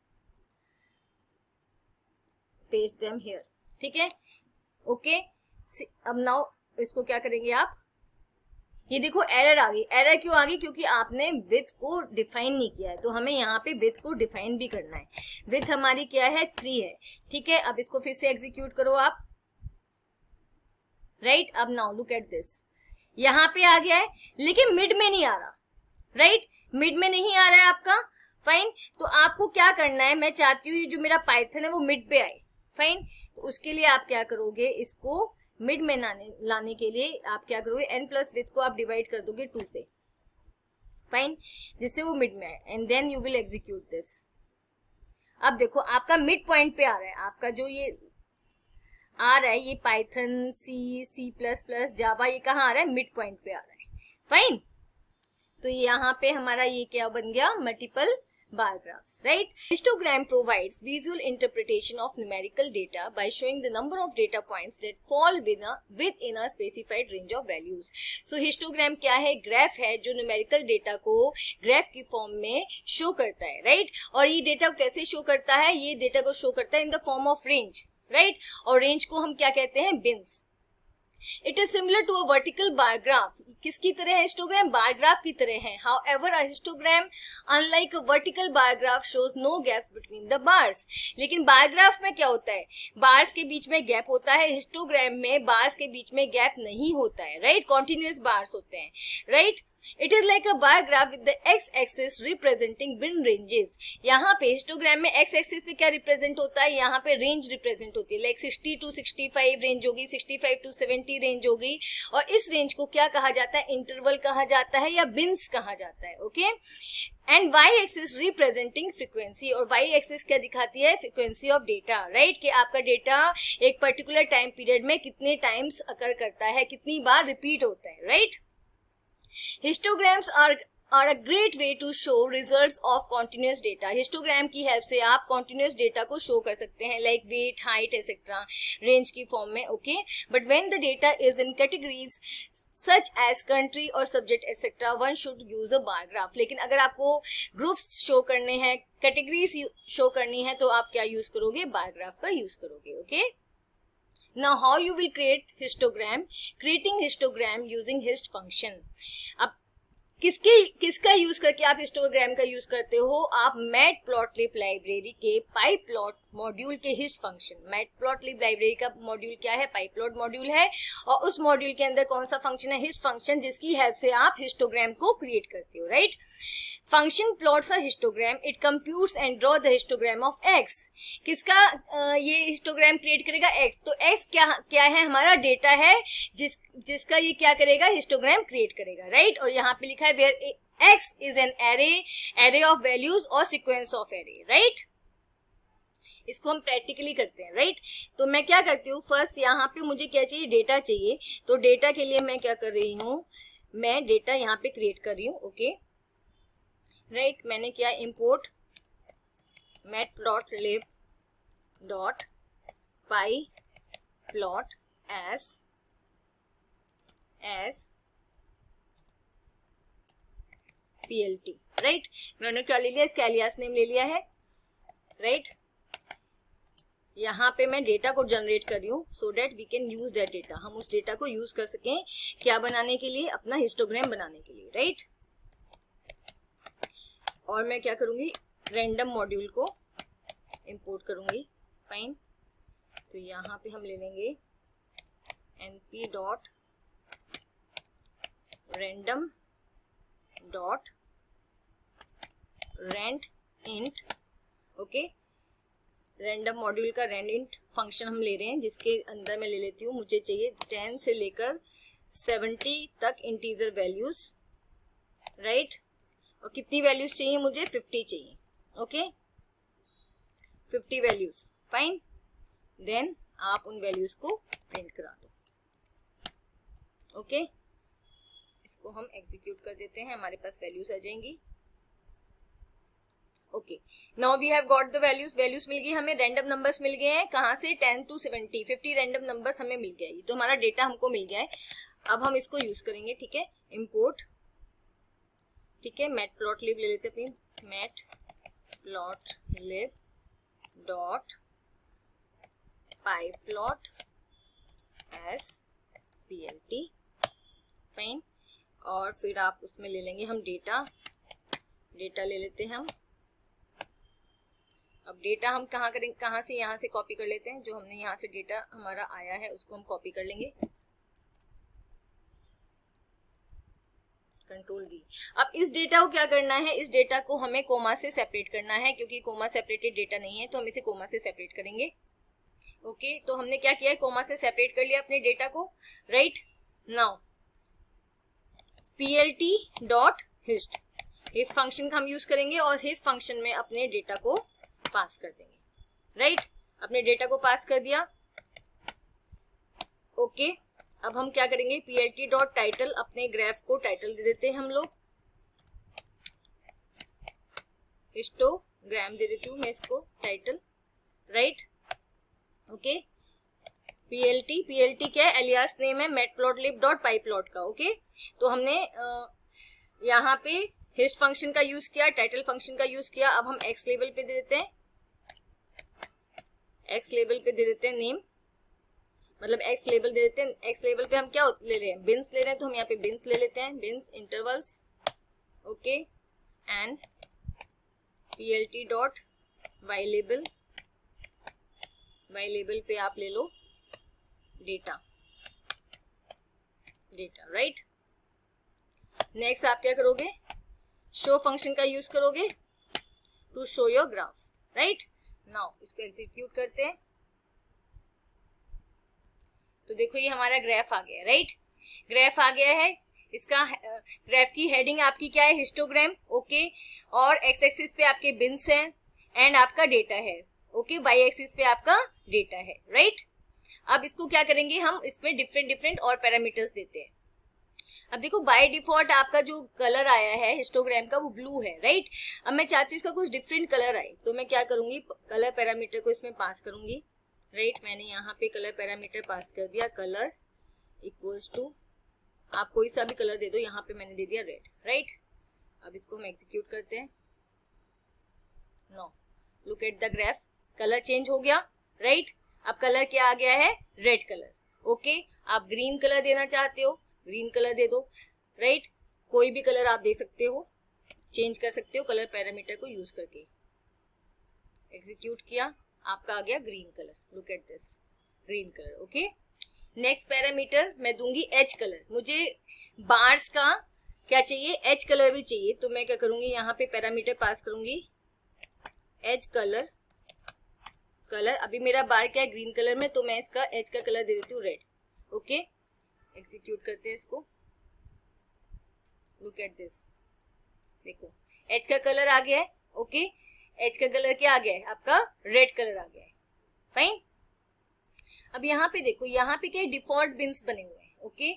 paste them here, ठीक है, ओके। अब नाउ इसको क्या करेंगे आप, ये देखो एरर आ गई, एरर क्यों आ गई, क्योंकि आपने विथ को डिफाइन नहीं किया है। तो हमें यहाँ पे विथ को डिफाइन भी करना है, विथ हमारी क्या है, 3 है, ठीक है। अब इसको फिर से एग्जीक्यूट करो आप, राइट। अब नाउ लुक एट दिस, यहाँ पे आ गया है, लेकिन मिड में नहीं आ रहा, राइट, मिड में नहीं आ रहा है आपका, फाइन। तो आपको क्या करना है, मैं चाहती हूँ ये जो मेरा पाइथन है वो मिड पे आए, फाइन। तो उसके लिए आप क्या करोगे, इसको मिड में लाने के लिए आप क्या करोगे, n प्लस विथ को आप डिवाइड कर दोगे 2 से, फाइन, जिससे वो मिड में आए, and then you will execute this. अब देखो आपका मिड पॉइंट पे आ रहा है, आपका जो ये आ रहा है, ये पाइथन, C++, जावा, ये कहाँ आ रहा है, मिड पॉइंट पे आ रहा है, फाइन। तो यहाँ पे हमारा ये क्या बन गया, multiple bar graphs, right? Histogram provides visual interpretation of numerical data by showing the number of data points that fall within a specified range of values. So histogram क्या है? ग्राफ है जो न्यूमेरिकल डेटा को graph की form में show करता है, right? और ये डेटा कैसे शो करता है? ये डेटा को शो करता है in the form of range, right? और रेंज को हम क्या कहते हैं? Bins. It is similar to a vertical bar graph. किसकी तरह है हिस्टोग्राम? बार ग्राफ की तरह है. However, a histogram, unlike a vertical bar graph, shows no gaps between the bars. लेकिन बार ग्राफ में क्या होता है? बार्स के बीच में गैप होता है. हिस्टोग्राम में बार्स के बीच में गैप नहीं होता है, राइट? कॉन्टिन्यूअस बार्स होते हैं, right? It is like a bar graph with the x-axis representing bin ranges. यहाँ पे हिस्टोग्राम में x-axis पे क्या रिप्रेजेंट होता है? यहाँ पे रेंज रिप्रेजेंट होती है. लाइक 60 to 65 रेंज होगी, 65 to 70 रेंज होगी. और इस रेंज को क्या कहा जाता है? इंटरवल कहा जाता है या बिन्स कहा जाता है, okay? And Y axis representing frequency. और वाई एक्सिस क्या दिखाती है? Frequency of data, right? कि आपका डेटा एक पर्टिकुलर टाइम पीरियड में कितने टाइम्स अकर करता है, कितनी बार रिपीट होता है, right? Histograms are a great way to show results of continuous data. Histogram की हेल्प से आप continuous data को show कर सकते हैं, like weight, height, etc. range की फॉर्म में, okay? But when the data is in categories such as country or subject etc. one should use a bar graph. लेकिन अगर आपको groups show करने हैं, categories show करनी है, तो आप क्या यूज करोगे? बार ग्राफ का यूज करोगे, okay? Now how you will create histogram? Creating histogram using hist function. अब किसका यूज करके आप हिस्टोग्राम का यूज करते हो? आप मैटप्लॉटलिब लाइब्रेरी के पाईप्लॉट मॉड्यूल के हिस्ट फंक्शन. मैटप्लॉटलिब लाइब्रेरी का मॉड्यूल क्या है? पाईप्लॉट मॉड्यूल है. और उस मॉड्यूल के अंदर कौन सा फंक्शन है? हिस्ट फंक्शन, जिसकी हेल्प से आप हिस्टोग्राम को क्रिएट करते हो, right? Function plots a histogram. It computes and draw the histogram of x. किसका ये हिस्टोग्राम क्रिएट करेगा? एक्स. तो एक्स क्या है? हमारा डेटा है जिसका ये क्या करेगा? हिस्टोग्राम क्रिएट करेगा, राइट? और यहाँ पे लिखा है where x is an array of values और सीक्वेंस ऑफ एरे, राइट? इसको हम प्रैक्टिकली करते हैं, राइट? तो मैं क्या करती हूँ, फर्स्ट यहाँ पे मुझे क्या चाहिए? डेटा चाहिए. तो डेटा के लिए मैं क्या कर रही हूँ? मैं डेटा यहाँ पे क्रिएट कर रही हूँ, ओके, राइट? मैंने क्या import matplotlib dot pyplot as plt, right? मैंने क्या ले लिया? इसका एलियास नेम ले लिया है, राइट? यहाँ पे मैं डेटा को जनरेट कर रही हूँ so that we can use that data. हम उस डेटा को यूज कर सकें क्या बनाने के लिए? अपना हिस्टोग्राम बनाने के लिए, राइट? और मैं क्या करूंगी? रैंडम मॉड्यूल को इंपोर्ट करूंगी. फाइन. तो यहाँ पे हम ले लेंगे np dot random dot rand int, okay? Random module का rand int फंक्शन हम ले रहे हैं, जिसके अंदर मैं ले लेती हूँ, मुझे चाहिए 10 से लेकर 70 तक इंटीजर वैल्यूज, राइट? और कितनी वैल्यूज चाहिए मुझे? 50 चाहिए, ओके? 50 वैल्यूज. फाइन. देन आप उन वैल्यूज को प्रिंट करा दो, ओके? इसको हम एग्जीक्यूट कर देते हैं, हमारे पास वैल्यूज आ जाएंगी, okay? Now we have got the values. Values मिल गई हमें, रैंडम नंबर्स मिल गए हैं. कहाँ से? 10 to 70, 50 रैंडम नंबर्स हमें मिल गया. ये तो हमारा डेटा हमको मिल गया है. अब हम इसको यूज करेंगे, ठीक है? इम्पोर्ट, ठीक है? मैटप्लॉटलिब ले लेते अपनी. Matplotlib dot pyplot as plt. Fine. और फिर आप उसमें ले लेंगे हम डेटा ले लेते हैं हम. अब डेटा हम कहाँ करेंगे? कहाँ से? यहाँ से कॉपी कर लेते हैं. जो हमने यहाँ से डेटा हमारा आया है उसको हम कॉपी कर लेंगे. Control V. अब इस डेटा को क्या करना है? इस डेटा को हमें कोमा से सेपरेट करना है, क्योंकि कोमा सेपरेटेड डेटा नहीं है, तो हम इसे कोमा से सेपरेट करेंगे, ओके? तो हमने क्या किया है? कोमा से सेपरेट कर लिया अपने डेटा को, right? Now plt dot hist, इस फंक्शन का हम यूज करेंगे और हिस्ट फंक्शन में अपने डेटा को पास कर देंगे, राइट? अपने डेटा को पास कर दिया, ओके? अब हम क्या करेंगे? plt डॉट टाइटल, अपने ग्राफ को टाइटल दे देते हैं हम लोग, हिस्टोग्राम दे देती हूँ मैं इसको टाइटल, राइट। ओके, पीएलटी क्या है, एलियास नेम है matplotlib.pyplot का। ओके, तो हमने यहाँ पे हिस्ट फंक्शन का यूज किया, टाइटल फंक्शन का यूज किया। अब हम एक्स लेवल पे दे देते हैं, एक्स लेवल पे दे देते हैं नेम, मतलब एक्स लेवल दे देते हैं। एक्स लेवल पे हम क्या ले रहे हैं, बिन्स ले रहे हैं, तो हम यहाँ पे बिन्स ले लेते हैं, bins intervals. Okay, and plt dot y label, y label पे आप ले लो डेटा, राइट। नेक्स्ट आप क्या करोगे, शो फंक्शन का यूज करोगे to show your graph, right. Now इसको एग्जीक्यूट करते हैं, तो देखो ये हमारा ग्राफ आ गया, राइट। ग्राफ आ गया है, इसका ग्राफ की हेडिंग आपकी क्या है, हिस्टोग्राम। ओके, और एक्स एक्सिस पे आपके बिन्स हैं एंड आपका डेटा है। ओके, वाई एक्सिस पे आपका डेटा है, राइट। अब इसको क्या करेंगे हम, इसमें डिफरेंट और पैरामीटर्स देते हैं। अब देखो बाय डिफॉल्ट आपका जो कलर आया है हिस्टोग्राम का वो ब्लू है, राइट। अब मैं चाहती हूँ इसका कुछ डिफरेंट कलर आए, तो मैं क्या करूंगी, कलर पैरामीटर को इसमें पास करूंगी, राइट। मैंने यहाँ पे कलर पैरामीटर पास कर दिया, कलर इक्वल्स टू, आप कोई सा भी कलर दे दो, यहाँ पे मैंने दे दिया रेड, राइट। अब इसको हम एग्जीक्यूट करते हैं। No, look at the graph, colour change हो गया, राइट। अब कलर क्या आ गया है, रेड कलर। ओके, आप ग्रीन कलर देना चाहते हो, ग्रीन कलर दे दो, राइट। कोई भी कलर आप दे सकते हो, चेंज कर सकते हो कलर पैरामीटर को यूज करके। एग्जीक्यूट किया, आपका आ गया green colour, look at this, green colour. Okay, next parameter मैं दूंगी एज कलर। मुझे बार्स का क्या चाहिए, एज कलर भी चाहिए, तो मैं क्या करूंगी, यहाँ पे पैरामीटर पास करूंगी एज कलर। कलर अभी मेरा बार क्या है, ग्रीन कलर में, तो मैं इसका एज का कलर दे देती हूँ रेड। ओके, एग्जीक्यूट करते हैं इसको, लुक एट दिस, देखो एज का कलर आ गया है। ओके, एज का कलर क्या आ गया है, आपका रेड कलर आ गया है, फाइन। अब यहाँ पे देखो, यहाँ पे क्या डिफॉल्ट बिन्स बने हुए हैं। ओके,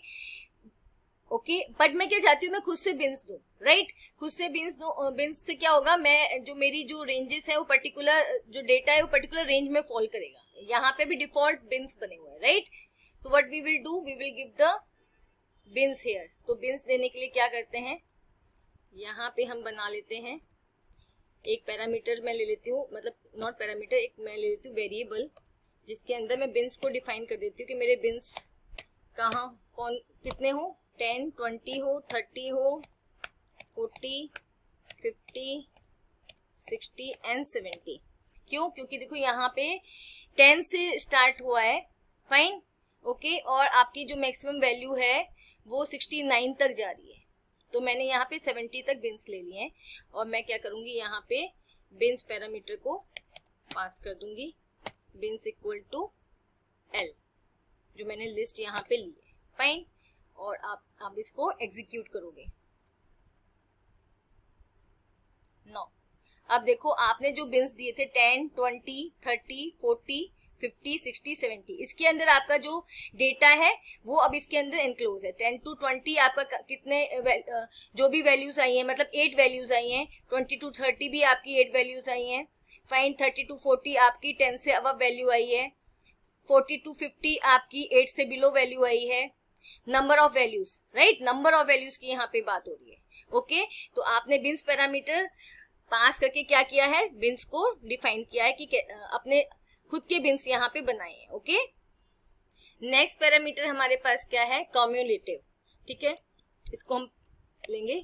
बट मैं क्या चाहती हूँ, मैं खुद से बिन्स दूं, राइट। खुद से बिन्स दूं, बिन्स से क्या होगा, मैं जो मेरी जो रेंजेस है वो पर्टिकुलर, जो डेटा है वो पर्टिकुलर रेंज में फॉल करेगा। यहाँ पे भी डिफॉल्ट बिन्स बने हुए हैं, राइट। तो what we will do, we will give the bins here. तो बिन्स देने के लिए क्या करते हैं, यहाँ पे हम बना लेते हैं एक पैरामीटर मैं ले लेती हूँ, मतलब नॉट पैरामीटर, एक मैं ले लेती हूँ वेरिएबल, जिसके अंदर मैं बिन्स को डिफाइन कर देती हूँ कि मेरे बिन्स कहाँ कौन कितने हो, 10, 20 हो, 30 हो, 40, 50, 60 एंड 70। क्यों, क्योंकि देखो यहाँ पे 10 से स्टार्ट हुआ है, फाइन। ओके, और आपकी जो मैक्सिमम वैल्यू है वो 69 तक जा रही है, तो मैंने यहाँ पे 70 तक बिन्स ले लिए हैं। और मैं क्या करूंगी, यहाँ पे बिन्स पैरामीटर को पास कर दूंगी, बिन्स इक्वल टू एल, जो मैंने लिस्ट यहाँ पे ली है, फाइन। और आप इसको एग्जीक्यूट करोगे। नो, अब देखो आपने जो बिन्स दिए थे 10, 20, 30, 40, 50, 60, 70, इसके अंदर आपका जो डेटा है वो अब इसके अंदर इंक्लोज है। 10 to 20 आपका कितने जो भी वैल्यूज आई हैं, मतलब 8 वैल्यूज आई हैं। 20 to 30 भी आपकी 8 वैल्यूज आई हैं, फाइन। 30 to 40 आपकी 10 से अबव वैल्यू आई है। 40 to 50 आपकी 8 से बिलो वैल्यू आई है। Number of values, right, number of values की यहाँ पे बात हो रही है। ओके, तो आपने बिन्स पैरामीटर पास करके क्या किया है, बिन्स को डिफाइन किया है कि अपने खुद के बिन्स यहाँ पे बनाए हैं। ओके, नेक्स्ट पैरामीटर हमारे पास क्या है, कम्युलेटिव। ठीक है, इसको हम लेंगे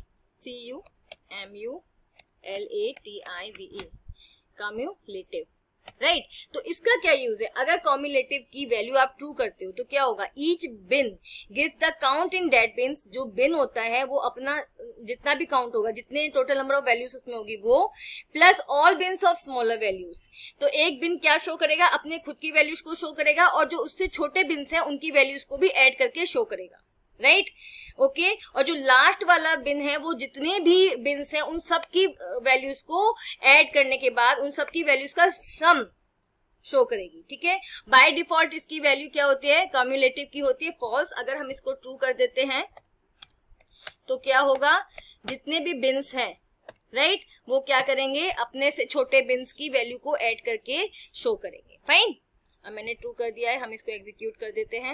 CUMULATIVE, कम्युलेटिव, राइट। तो इसका क्या यूज है, अगर कम्युलेटिव की वैल्यू आप ट्रू करते हो तो क्या होगा, each bin gives the count in that bins. जो बिन होता है वो अपना जितना भी काउंट होगा, जितने टोटल नंबर ऑफ वैल्यूज उसमें होगी वो, plus all bins of smaller values. तो एक बिन क्या शो करेगा, अपने खुद की वैल्यूज को शो करेगा, और जो उससे छोटे बिन्स हैं उनकी वैल्यूज को भी ऐड करके शो करेगा, राइट। ओके, और जो लास्ट वाला बिन है वो जितने भी बिन्स हैं उन सब की वैल्यूज को ऐड करने के बाद उन सब की वैल्यूज का सम शो करेगी। ठीक है, बाय डिफॉल्ट इसकी वैल्यू क्या होती है, कम्युलेटिव की होती है फॉल्स। अगर हम इसको ट्रू कर देते हैं तो क्या होगा, जितने भी बिन्स हैं, राइट, वो क्या करेंगे, अपने से छोटे बिन्स की वैल्यू को ऐड करके शो करेंगे। फाइन, अब मैंने ट्रू कर दिया है, हम इसको एग्जीक्यूट कर देते हैं।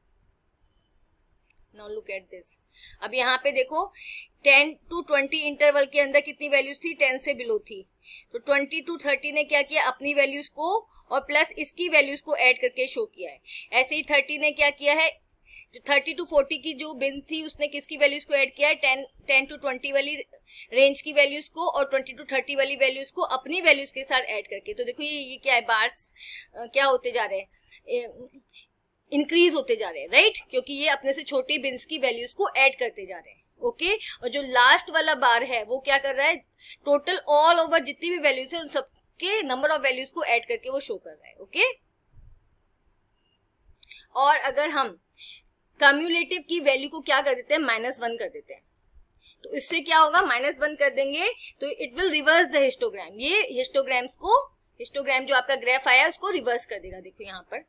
Now look at this. अब यहाँ पे देखो 10 to 20 इंटरवल के अंदर कितनी वैल्यूज थी, 10 से बिलो थी। तो 20 to 30 ने क्या किया, अपनी वैल्यूज को और प्लस इसकी वैल्यूज को ऐड करके शो किया है। ऐसे ही 30 ने क्या किया है, जो 30 to 40 की जो बिन थी उसने किसकी वैल्यूज को ऐड किया है, 10 to 20 वाली रेंज की वैल्यूज को और 20 to 30 वाली वैल्यूज को अपनी वैल्यूज के साथ ऐड करके। तो देखो ये क्या है, बार्स क्या होते जा रहे हैं, इंक्रीज होते जा रहे हैं, राइट, क्योंकि ये अपने से छोटी बिन्स की वैल्यूज को ऐड करते जा रहे हैं। ओके, और जो लास्ट वाला बार है वो क्या कर रहा है, टोटल ऑल ओवर जितनी भी वैल्यूज है उन सबके नंबर ऑफ वैल्यूज को ऐड करके वो शो कर रहा है। ओके, और अगर हम कम्युलेटिव की वैल्यू को क्या कर देते हैं, -1 कर देते हैं, तो इससे क्या होगा, -1 कर देंगे तो it will reverse the histogram. ये हिस्टोग्राम्स को, हिस्टोग्राम जो आपका ग्राफ आया उसको रिवर्स कर देगा। देखो यहाँ पर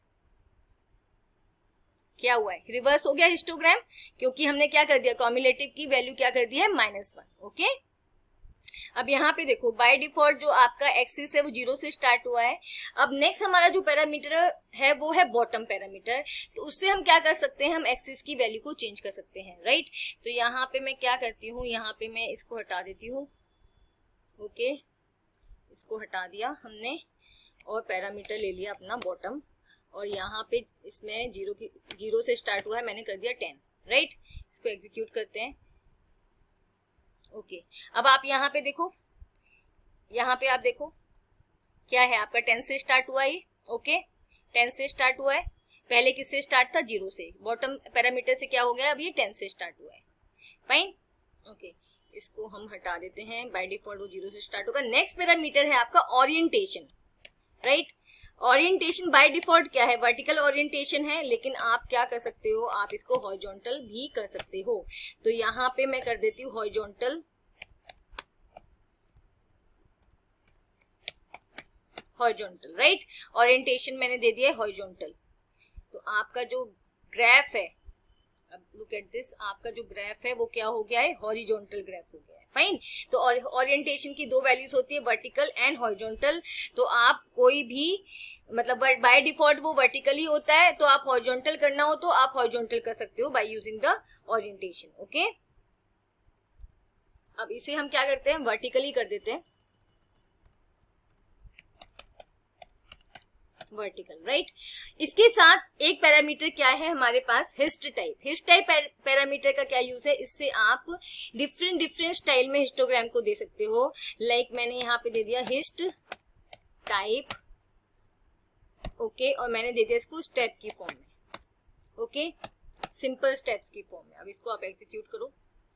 क्या हुआ है, रिवर्स हो गया हिस्टोग्राम, क्योंकि हमने क्या कर दिया, कम्युलेटिव की वैल्यू क्या कर दी है, -1। ओके, अब यहाँ पे देखो बाय डिफॉल्ट जो आपका एक्सिस है वो 0 से स्टार्ट हुआ है। अब नेक्स्ट हमारा जो पैरामीटर है वो है बॉटम पैरामीटर। तो उससे हम क्या कर सकते हैं, हम एक्सिस की वैल्यू को चेंज कर सकते हैं, राइट। तो यहाँ पे मैं क्या करती हूँ, यहाँ पे मैं इसको हटा देती हूँ। ओके, इसको हटा दिया हमने और पैरामीटर ले लिया अपना बॉटम, और यहाँ पे इसमें 0 से स्टार्ट हुआ है, मैंने कर दिया 10, राइट। इसको एग्जीक्यूट करते हैं। ओके, अब आप यहाँ पे देखो, यहाँ पे आप देखो क्या है, आपका 10 से स्टार्ट हुआ है। ओके, 10 से स्टार्ट हुआ है, पहले किससे स्टार्ट था, 0 से, बॉटम पैरामीटर से क्या हो गया, अब ये 10 से स्टार्ट हुआ है। फाइन, ओके, इसको हम हटा देते हैं, बाय डिफॉल्ट वो 0 से स्टार्ट होगा। नेक्स्ट पैरामीटर है आपका orientation, right. Orientation by default क्या है, वर्टिकल ओरिएंटेशन है, लेकिन आप क्या कर सकते हो, आप इसको हॉरिजॉन्टल भी कर सकते हो। तो यहाँ पे मैं कर देती हूँ हॉरिजॉन्टल, हॉरिजॉन्टल, राइट। ओरिएंटेशन मैंने दे दिया है हॉरिजॉन्टल। तो आपका जो ग्राफ है, अब लुक एट दिस, आपका जो ग्राफ है वो क्या हो गया है, हॉरिजॉन्टल ग्राफ हो गया है। फाइन, तो ओरिएंटेशन की दो वैल्यूज होती है, वर्टिकल एंड हॉरिजॉन्टल। तो आप कोई भी, मतलब बाय डिफॉल्ट वो वर्टिकली होता है, तो आप हॉरिजॉन्टल करना हो तो आप हॉरिजॉन्टल कर सकते हो by using the orientation. Okay, अब इसे हम क्या करते हैं, वर्टिकली कर देते हैं, वर्टिकल, राइट। इसके साथ एक पैरामीटर क्या है हमारे पास, hist type. Hist type parameter का क्या यूज है, इससे आप डिफरेंट स्टाइल में हिस्टोग्राम को दे सकते हो। लाइक मैंने यहाँ पे दे दिया हिस्ट टाइप, ओके, और मैंने दे दिया इसको स्टेप की फॉर्म में। ओके, सिंपल स्टेप्स की फॉर्म में। अब इसको आप एग्जीक्यूट करो।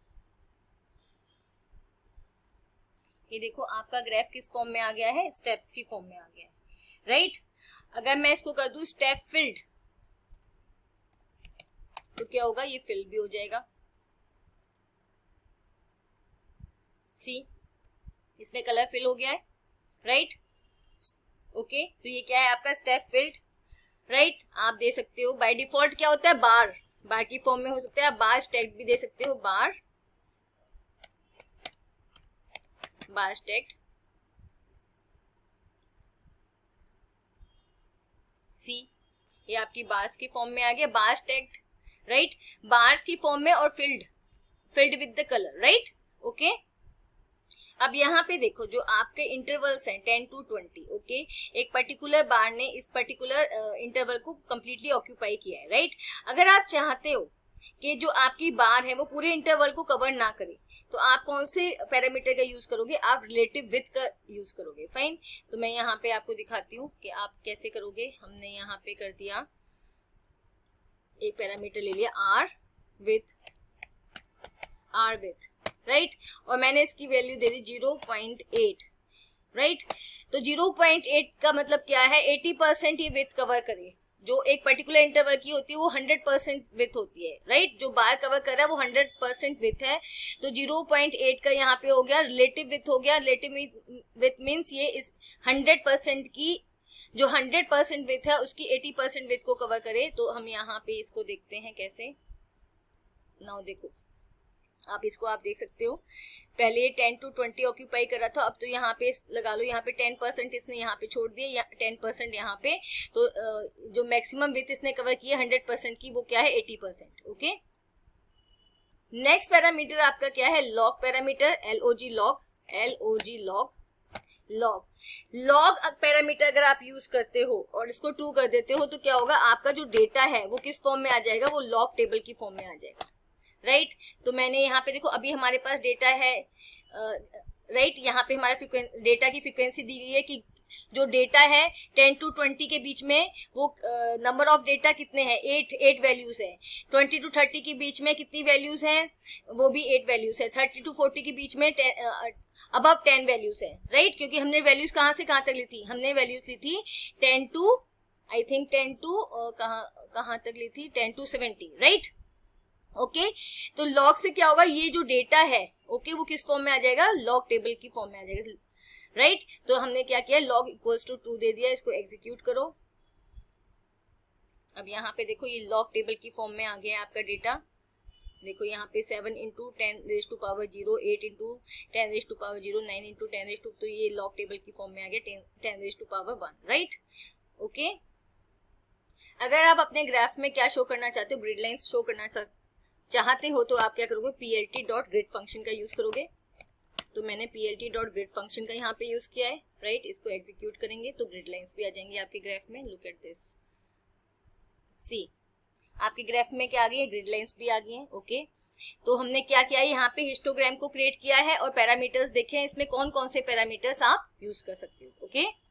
ये देखो आपका ग्राफ किस फॉर्म में आ गया है, स्टेप्स की फॉर्म में आ गया है, राइट। अगर मैं इसको कर दूं स्टेप फिल्ड, तो क्या होगा, ये फिल भी हो जाएगा। सी, इसमें कलर फिल हो गया है, राइट। ओके, तो ये क्या है आपका स्टेप फिल्ड, राइट। आप दे सकते हो, बाय डिफॉल्ट क्या होता है, बार, बार की फॉर्म में हो सकता है, आप बार स्टैक्ड भी दे सकते हो, बार स्टैक्ड। सी, ये आपकी बार्स की फॉर्म में आ गया, बार स्टैक्ड, राइट, बार्स की फॉर्म में, और filled with the colour, right. Okay, अब यहाँ पे देखो जो आपके इंटरवल्स हैं 10 to 20, ओके, एक पर्टिकुलर बार ने इस पर्टिकुलर इंटरवल को कंप्लीटली ऑक्यूपाई किया है, राइट। अगर आप चाहते हो कि जो आपकी बार है वो पूरे इंटरवल को कवर ना करे, तो आप कौन से पैरामीटर का यूज करोगे, आप रिलेटिव विड्थ का यूज करोगे। फाइन, तो मैं यहाँ पे आपको दिखाती हूँ कि आप कैसे करोगे। हमने यहाँ पे कर दिया, एक पैरामीटर ले लिया आर विथ, राइट, और मैंने इसकी वैल्यू दे दी 0.8, राइट। तो 0.8 का मतलब क्या है, 80% ये विड्थ कवर करे। जो एक पर्टिकुलर इंटरवल की होती है वो 100% विड्थ होती है, राइट। जो बार कवर कर रहा है वो 100% विड्थ है। तो 0.8 का यहाँ पे हो गया रिलेटिव विड्थ हो गया। रिलेटिव विड्थ मीन्स ये इस 100% की, जो 100% विड्थ है उसकी 80% विड्थ को कवर करे। तो हम यहाँ पे इसको देखते हैं कैसे। नाउ देखो, आप इसको आप देख सकते हो, पहले ये 10 to 20 ऑक्यूपाई कर रहा था, अब तो यहाँ पे लगा लो, यहाँ पे 10% इसने यहाँ पे छोड़ दिया, 10% यहाँ पे, तो जो मैक्सिमम विड्थ इसने कवर किया 100% की, वो क्या है 80%। ओके, नेक्स्ट पैरामीटर आपका क्या है, log parameter, LOG log, LOG log. Log parameter अगर आप यूज करते हो और इसको ट्रू कर देते हो तो क्या होगा, आपका जो डेटा है वो किस फॉर्म में आ जाएगा, वो लॉग टेबल की फॉर्म में आ जाएगा, राइट। तो मैंने यहाँ पे देखो, अभी हमारे पास डेटा है, राइट, यहाँ पे हमारे डेटा की फ्रीक्वेंसी दी गई है कि जो डेटा है 10 to 20 के बीच में, वो नंबर ऑफ डेटा कितने हैं, 8 वैल्यूज है। 20 to 30 के बीच में कितनी वैल्यूज हैं, वो भी 8 वैल्यूज है। 30 to 40 के बीच में अबव 10 वैल्यूज है, राइट, क्योंकि हमने वैल्यूज कहाँ से कहाँ तक ली थी, हमने वैल्यूज ली थी 10 to कहाँ तक ली थी, 10 to 70, राइट। ओके, तो लॉग से क्या होगा, ये जो डेटा है, ओके, वो किस फॉर्म में आ जाएगा, लॉग टेबल की फॉर्म में आ जाएगा, राइट। तो हमने क्या किया, लॉग इक्वल्स टू ट्रू दे दिया, इसको एग्जीक्यूट करो। अब यहाँ पे देखो, ये लॉग टेबल की फॉर्म में आ गया आपका डेटा। देखो यहाँ पे 7 into 10⁻�0, 8 into 10⁻�0, 9 into 10⁻, तो ये लॉग टेबल की फॉर्म में आ गया 10⁻1, राइट। ओके, अगर आप अपने ग्राफ में क्या शो करना चाहते हो, ग्रिड लाइंस शो करना चाहते हो, तो आप क्या करोगे, plt.grid फंक्शन का यूज करोगे। तो मैंने plt.grid फंक्शन का यहाँ पे यूज किया है, राइट। इसको एग्जीक्यूट करेंगे तो ग्रिड लाइंस भी आ जाएंगे आपके ग्राफ में। लुक एट दिस, सी, आपके ग्राफ में क्या आ गई है, ग्रिड लाइंस भी आ गई है। ओके, तो हमने क्या किया है, यहाँ पे हिस्टोग्राम को क्रिएट किया है और पैरामीटर्स देखे हैं, इसमें कौन कौन से पैरामीटर्स आप यूज कर सकते हो। ओके,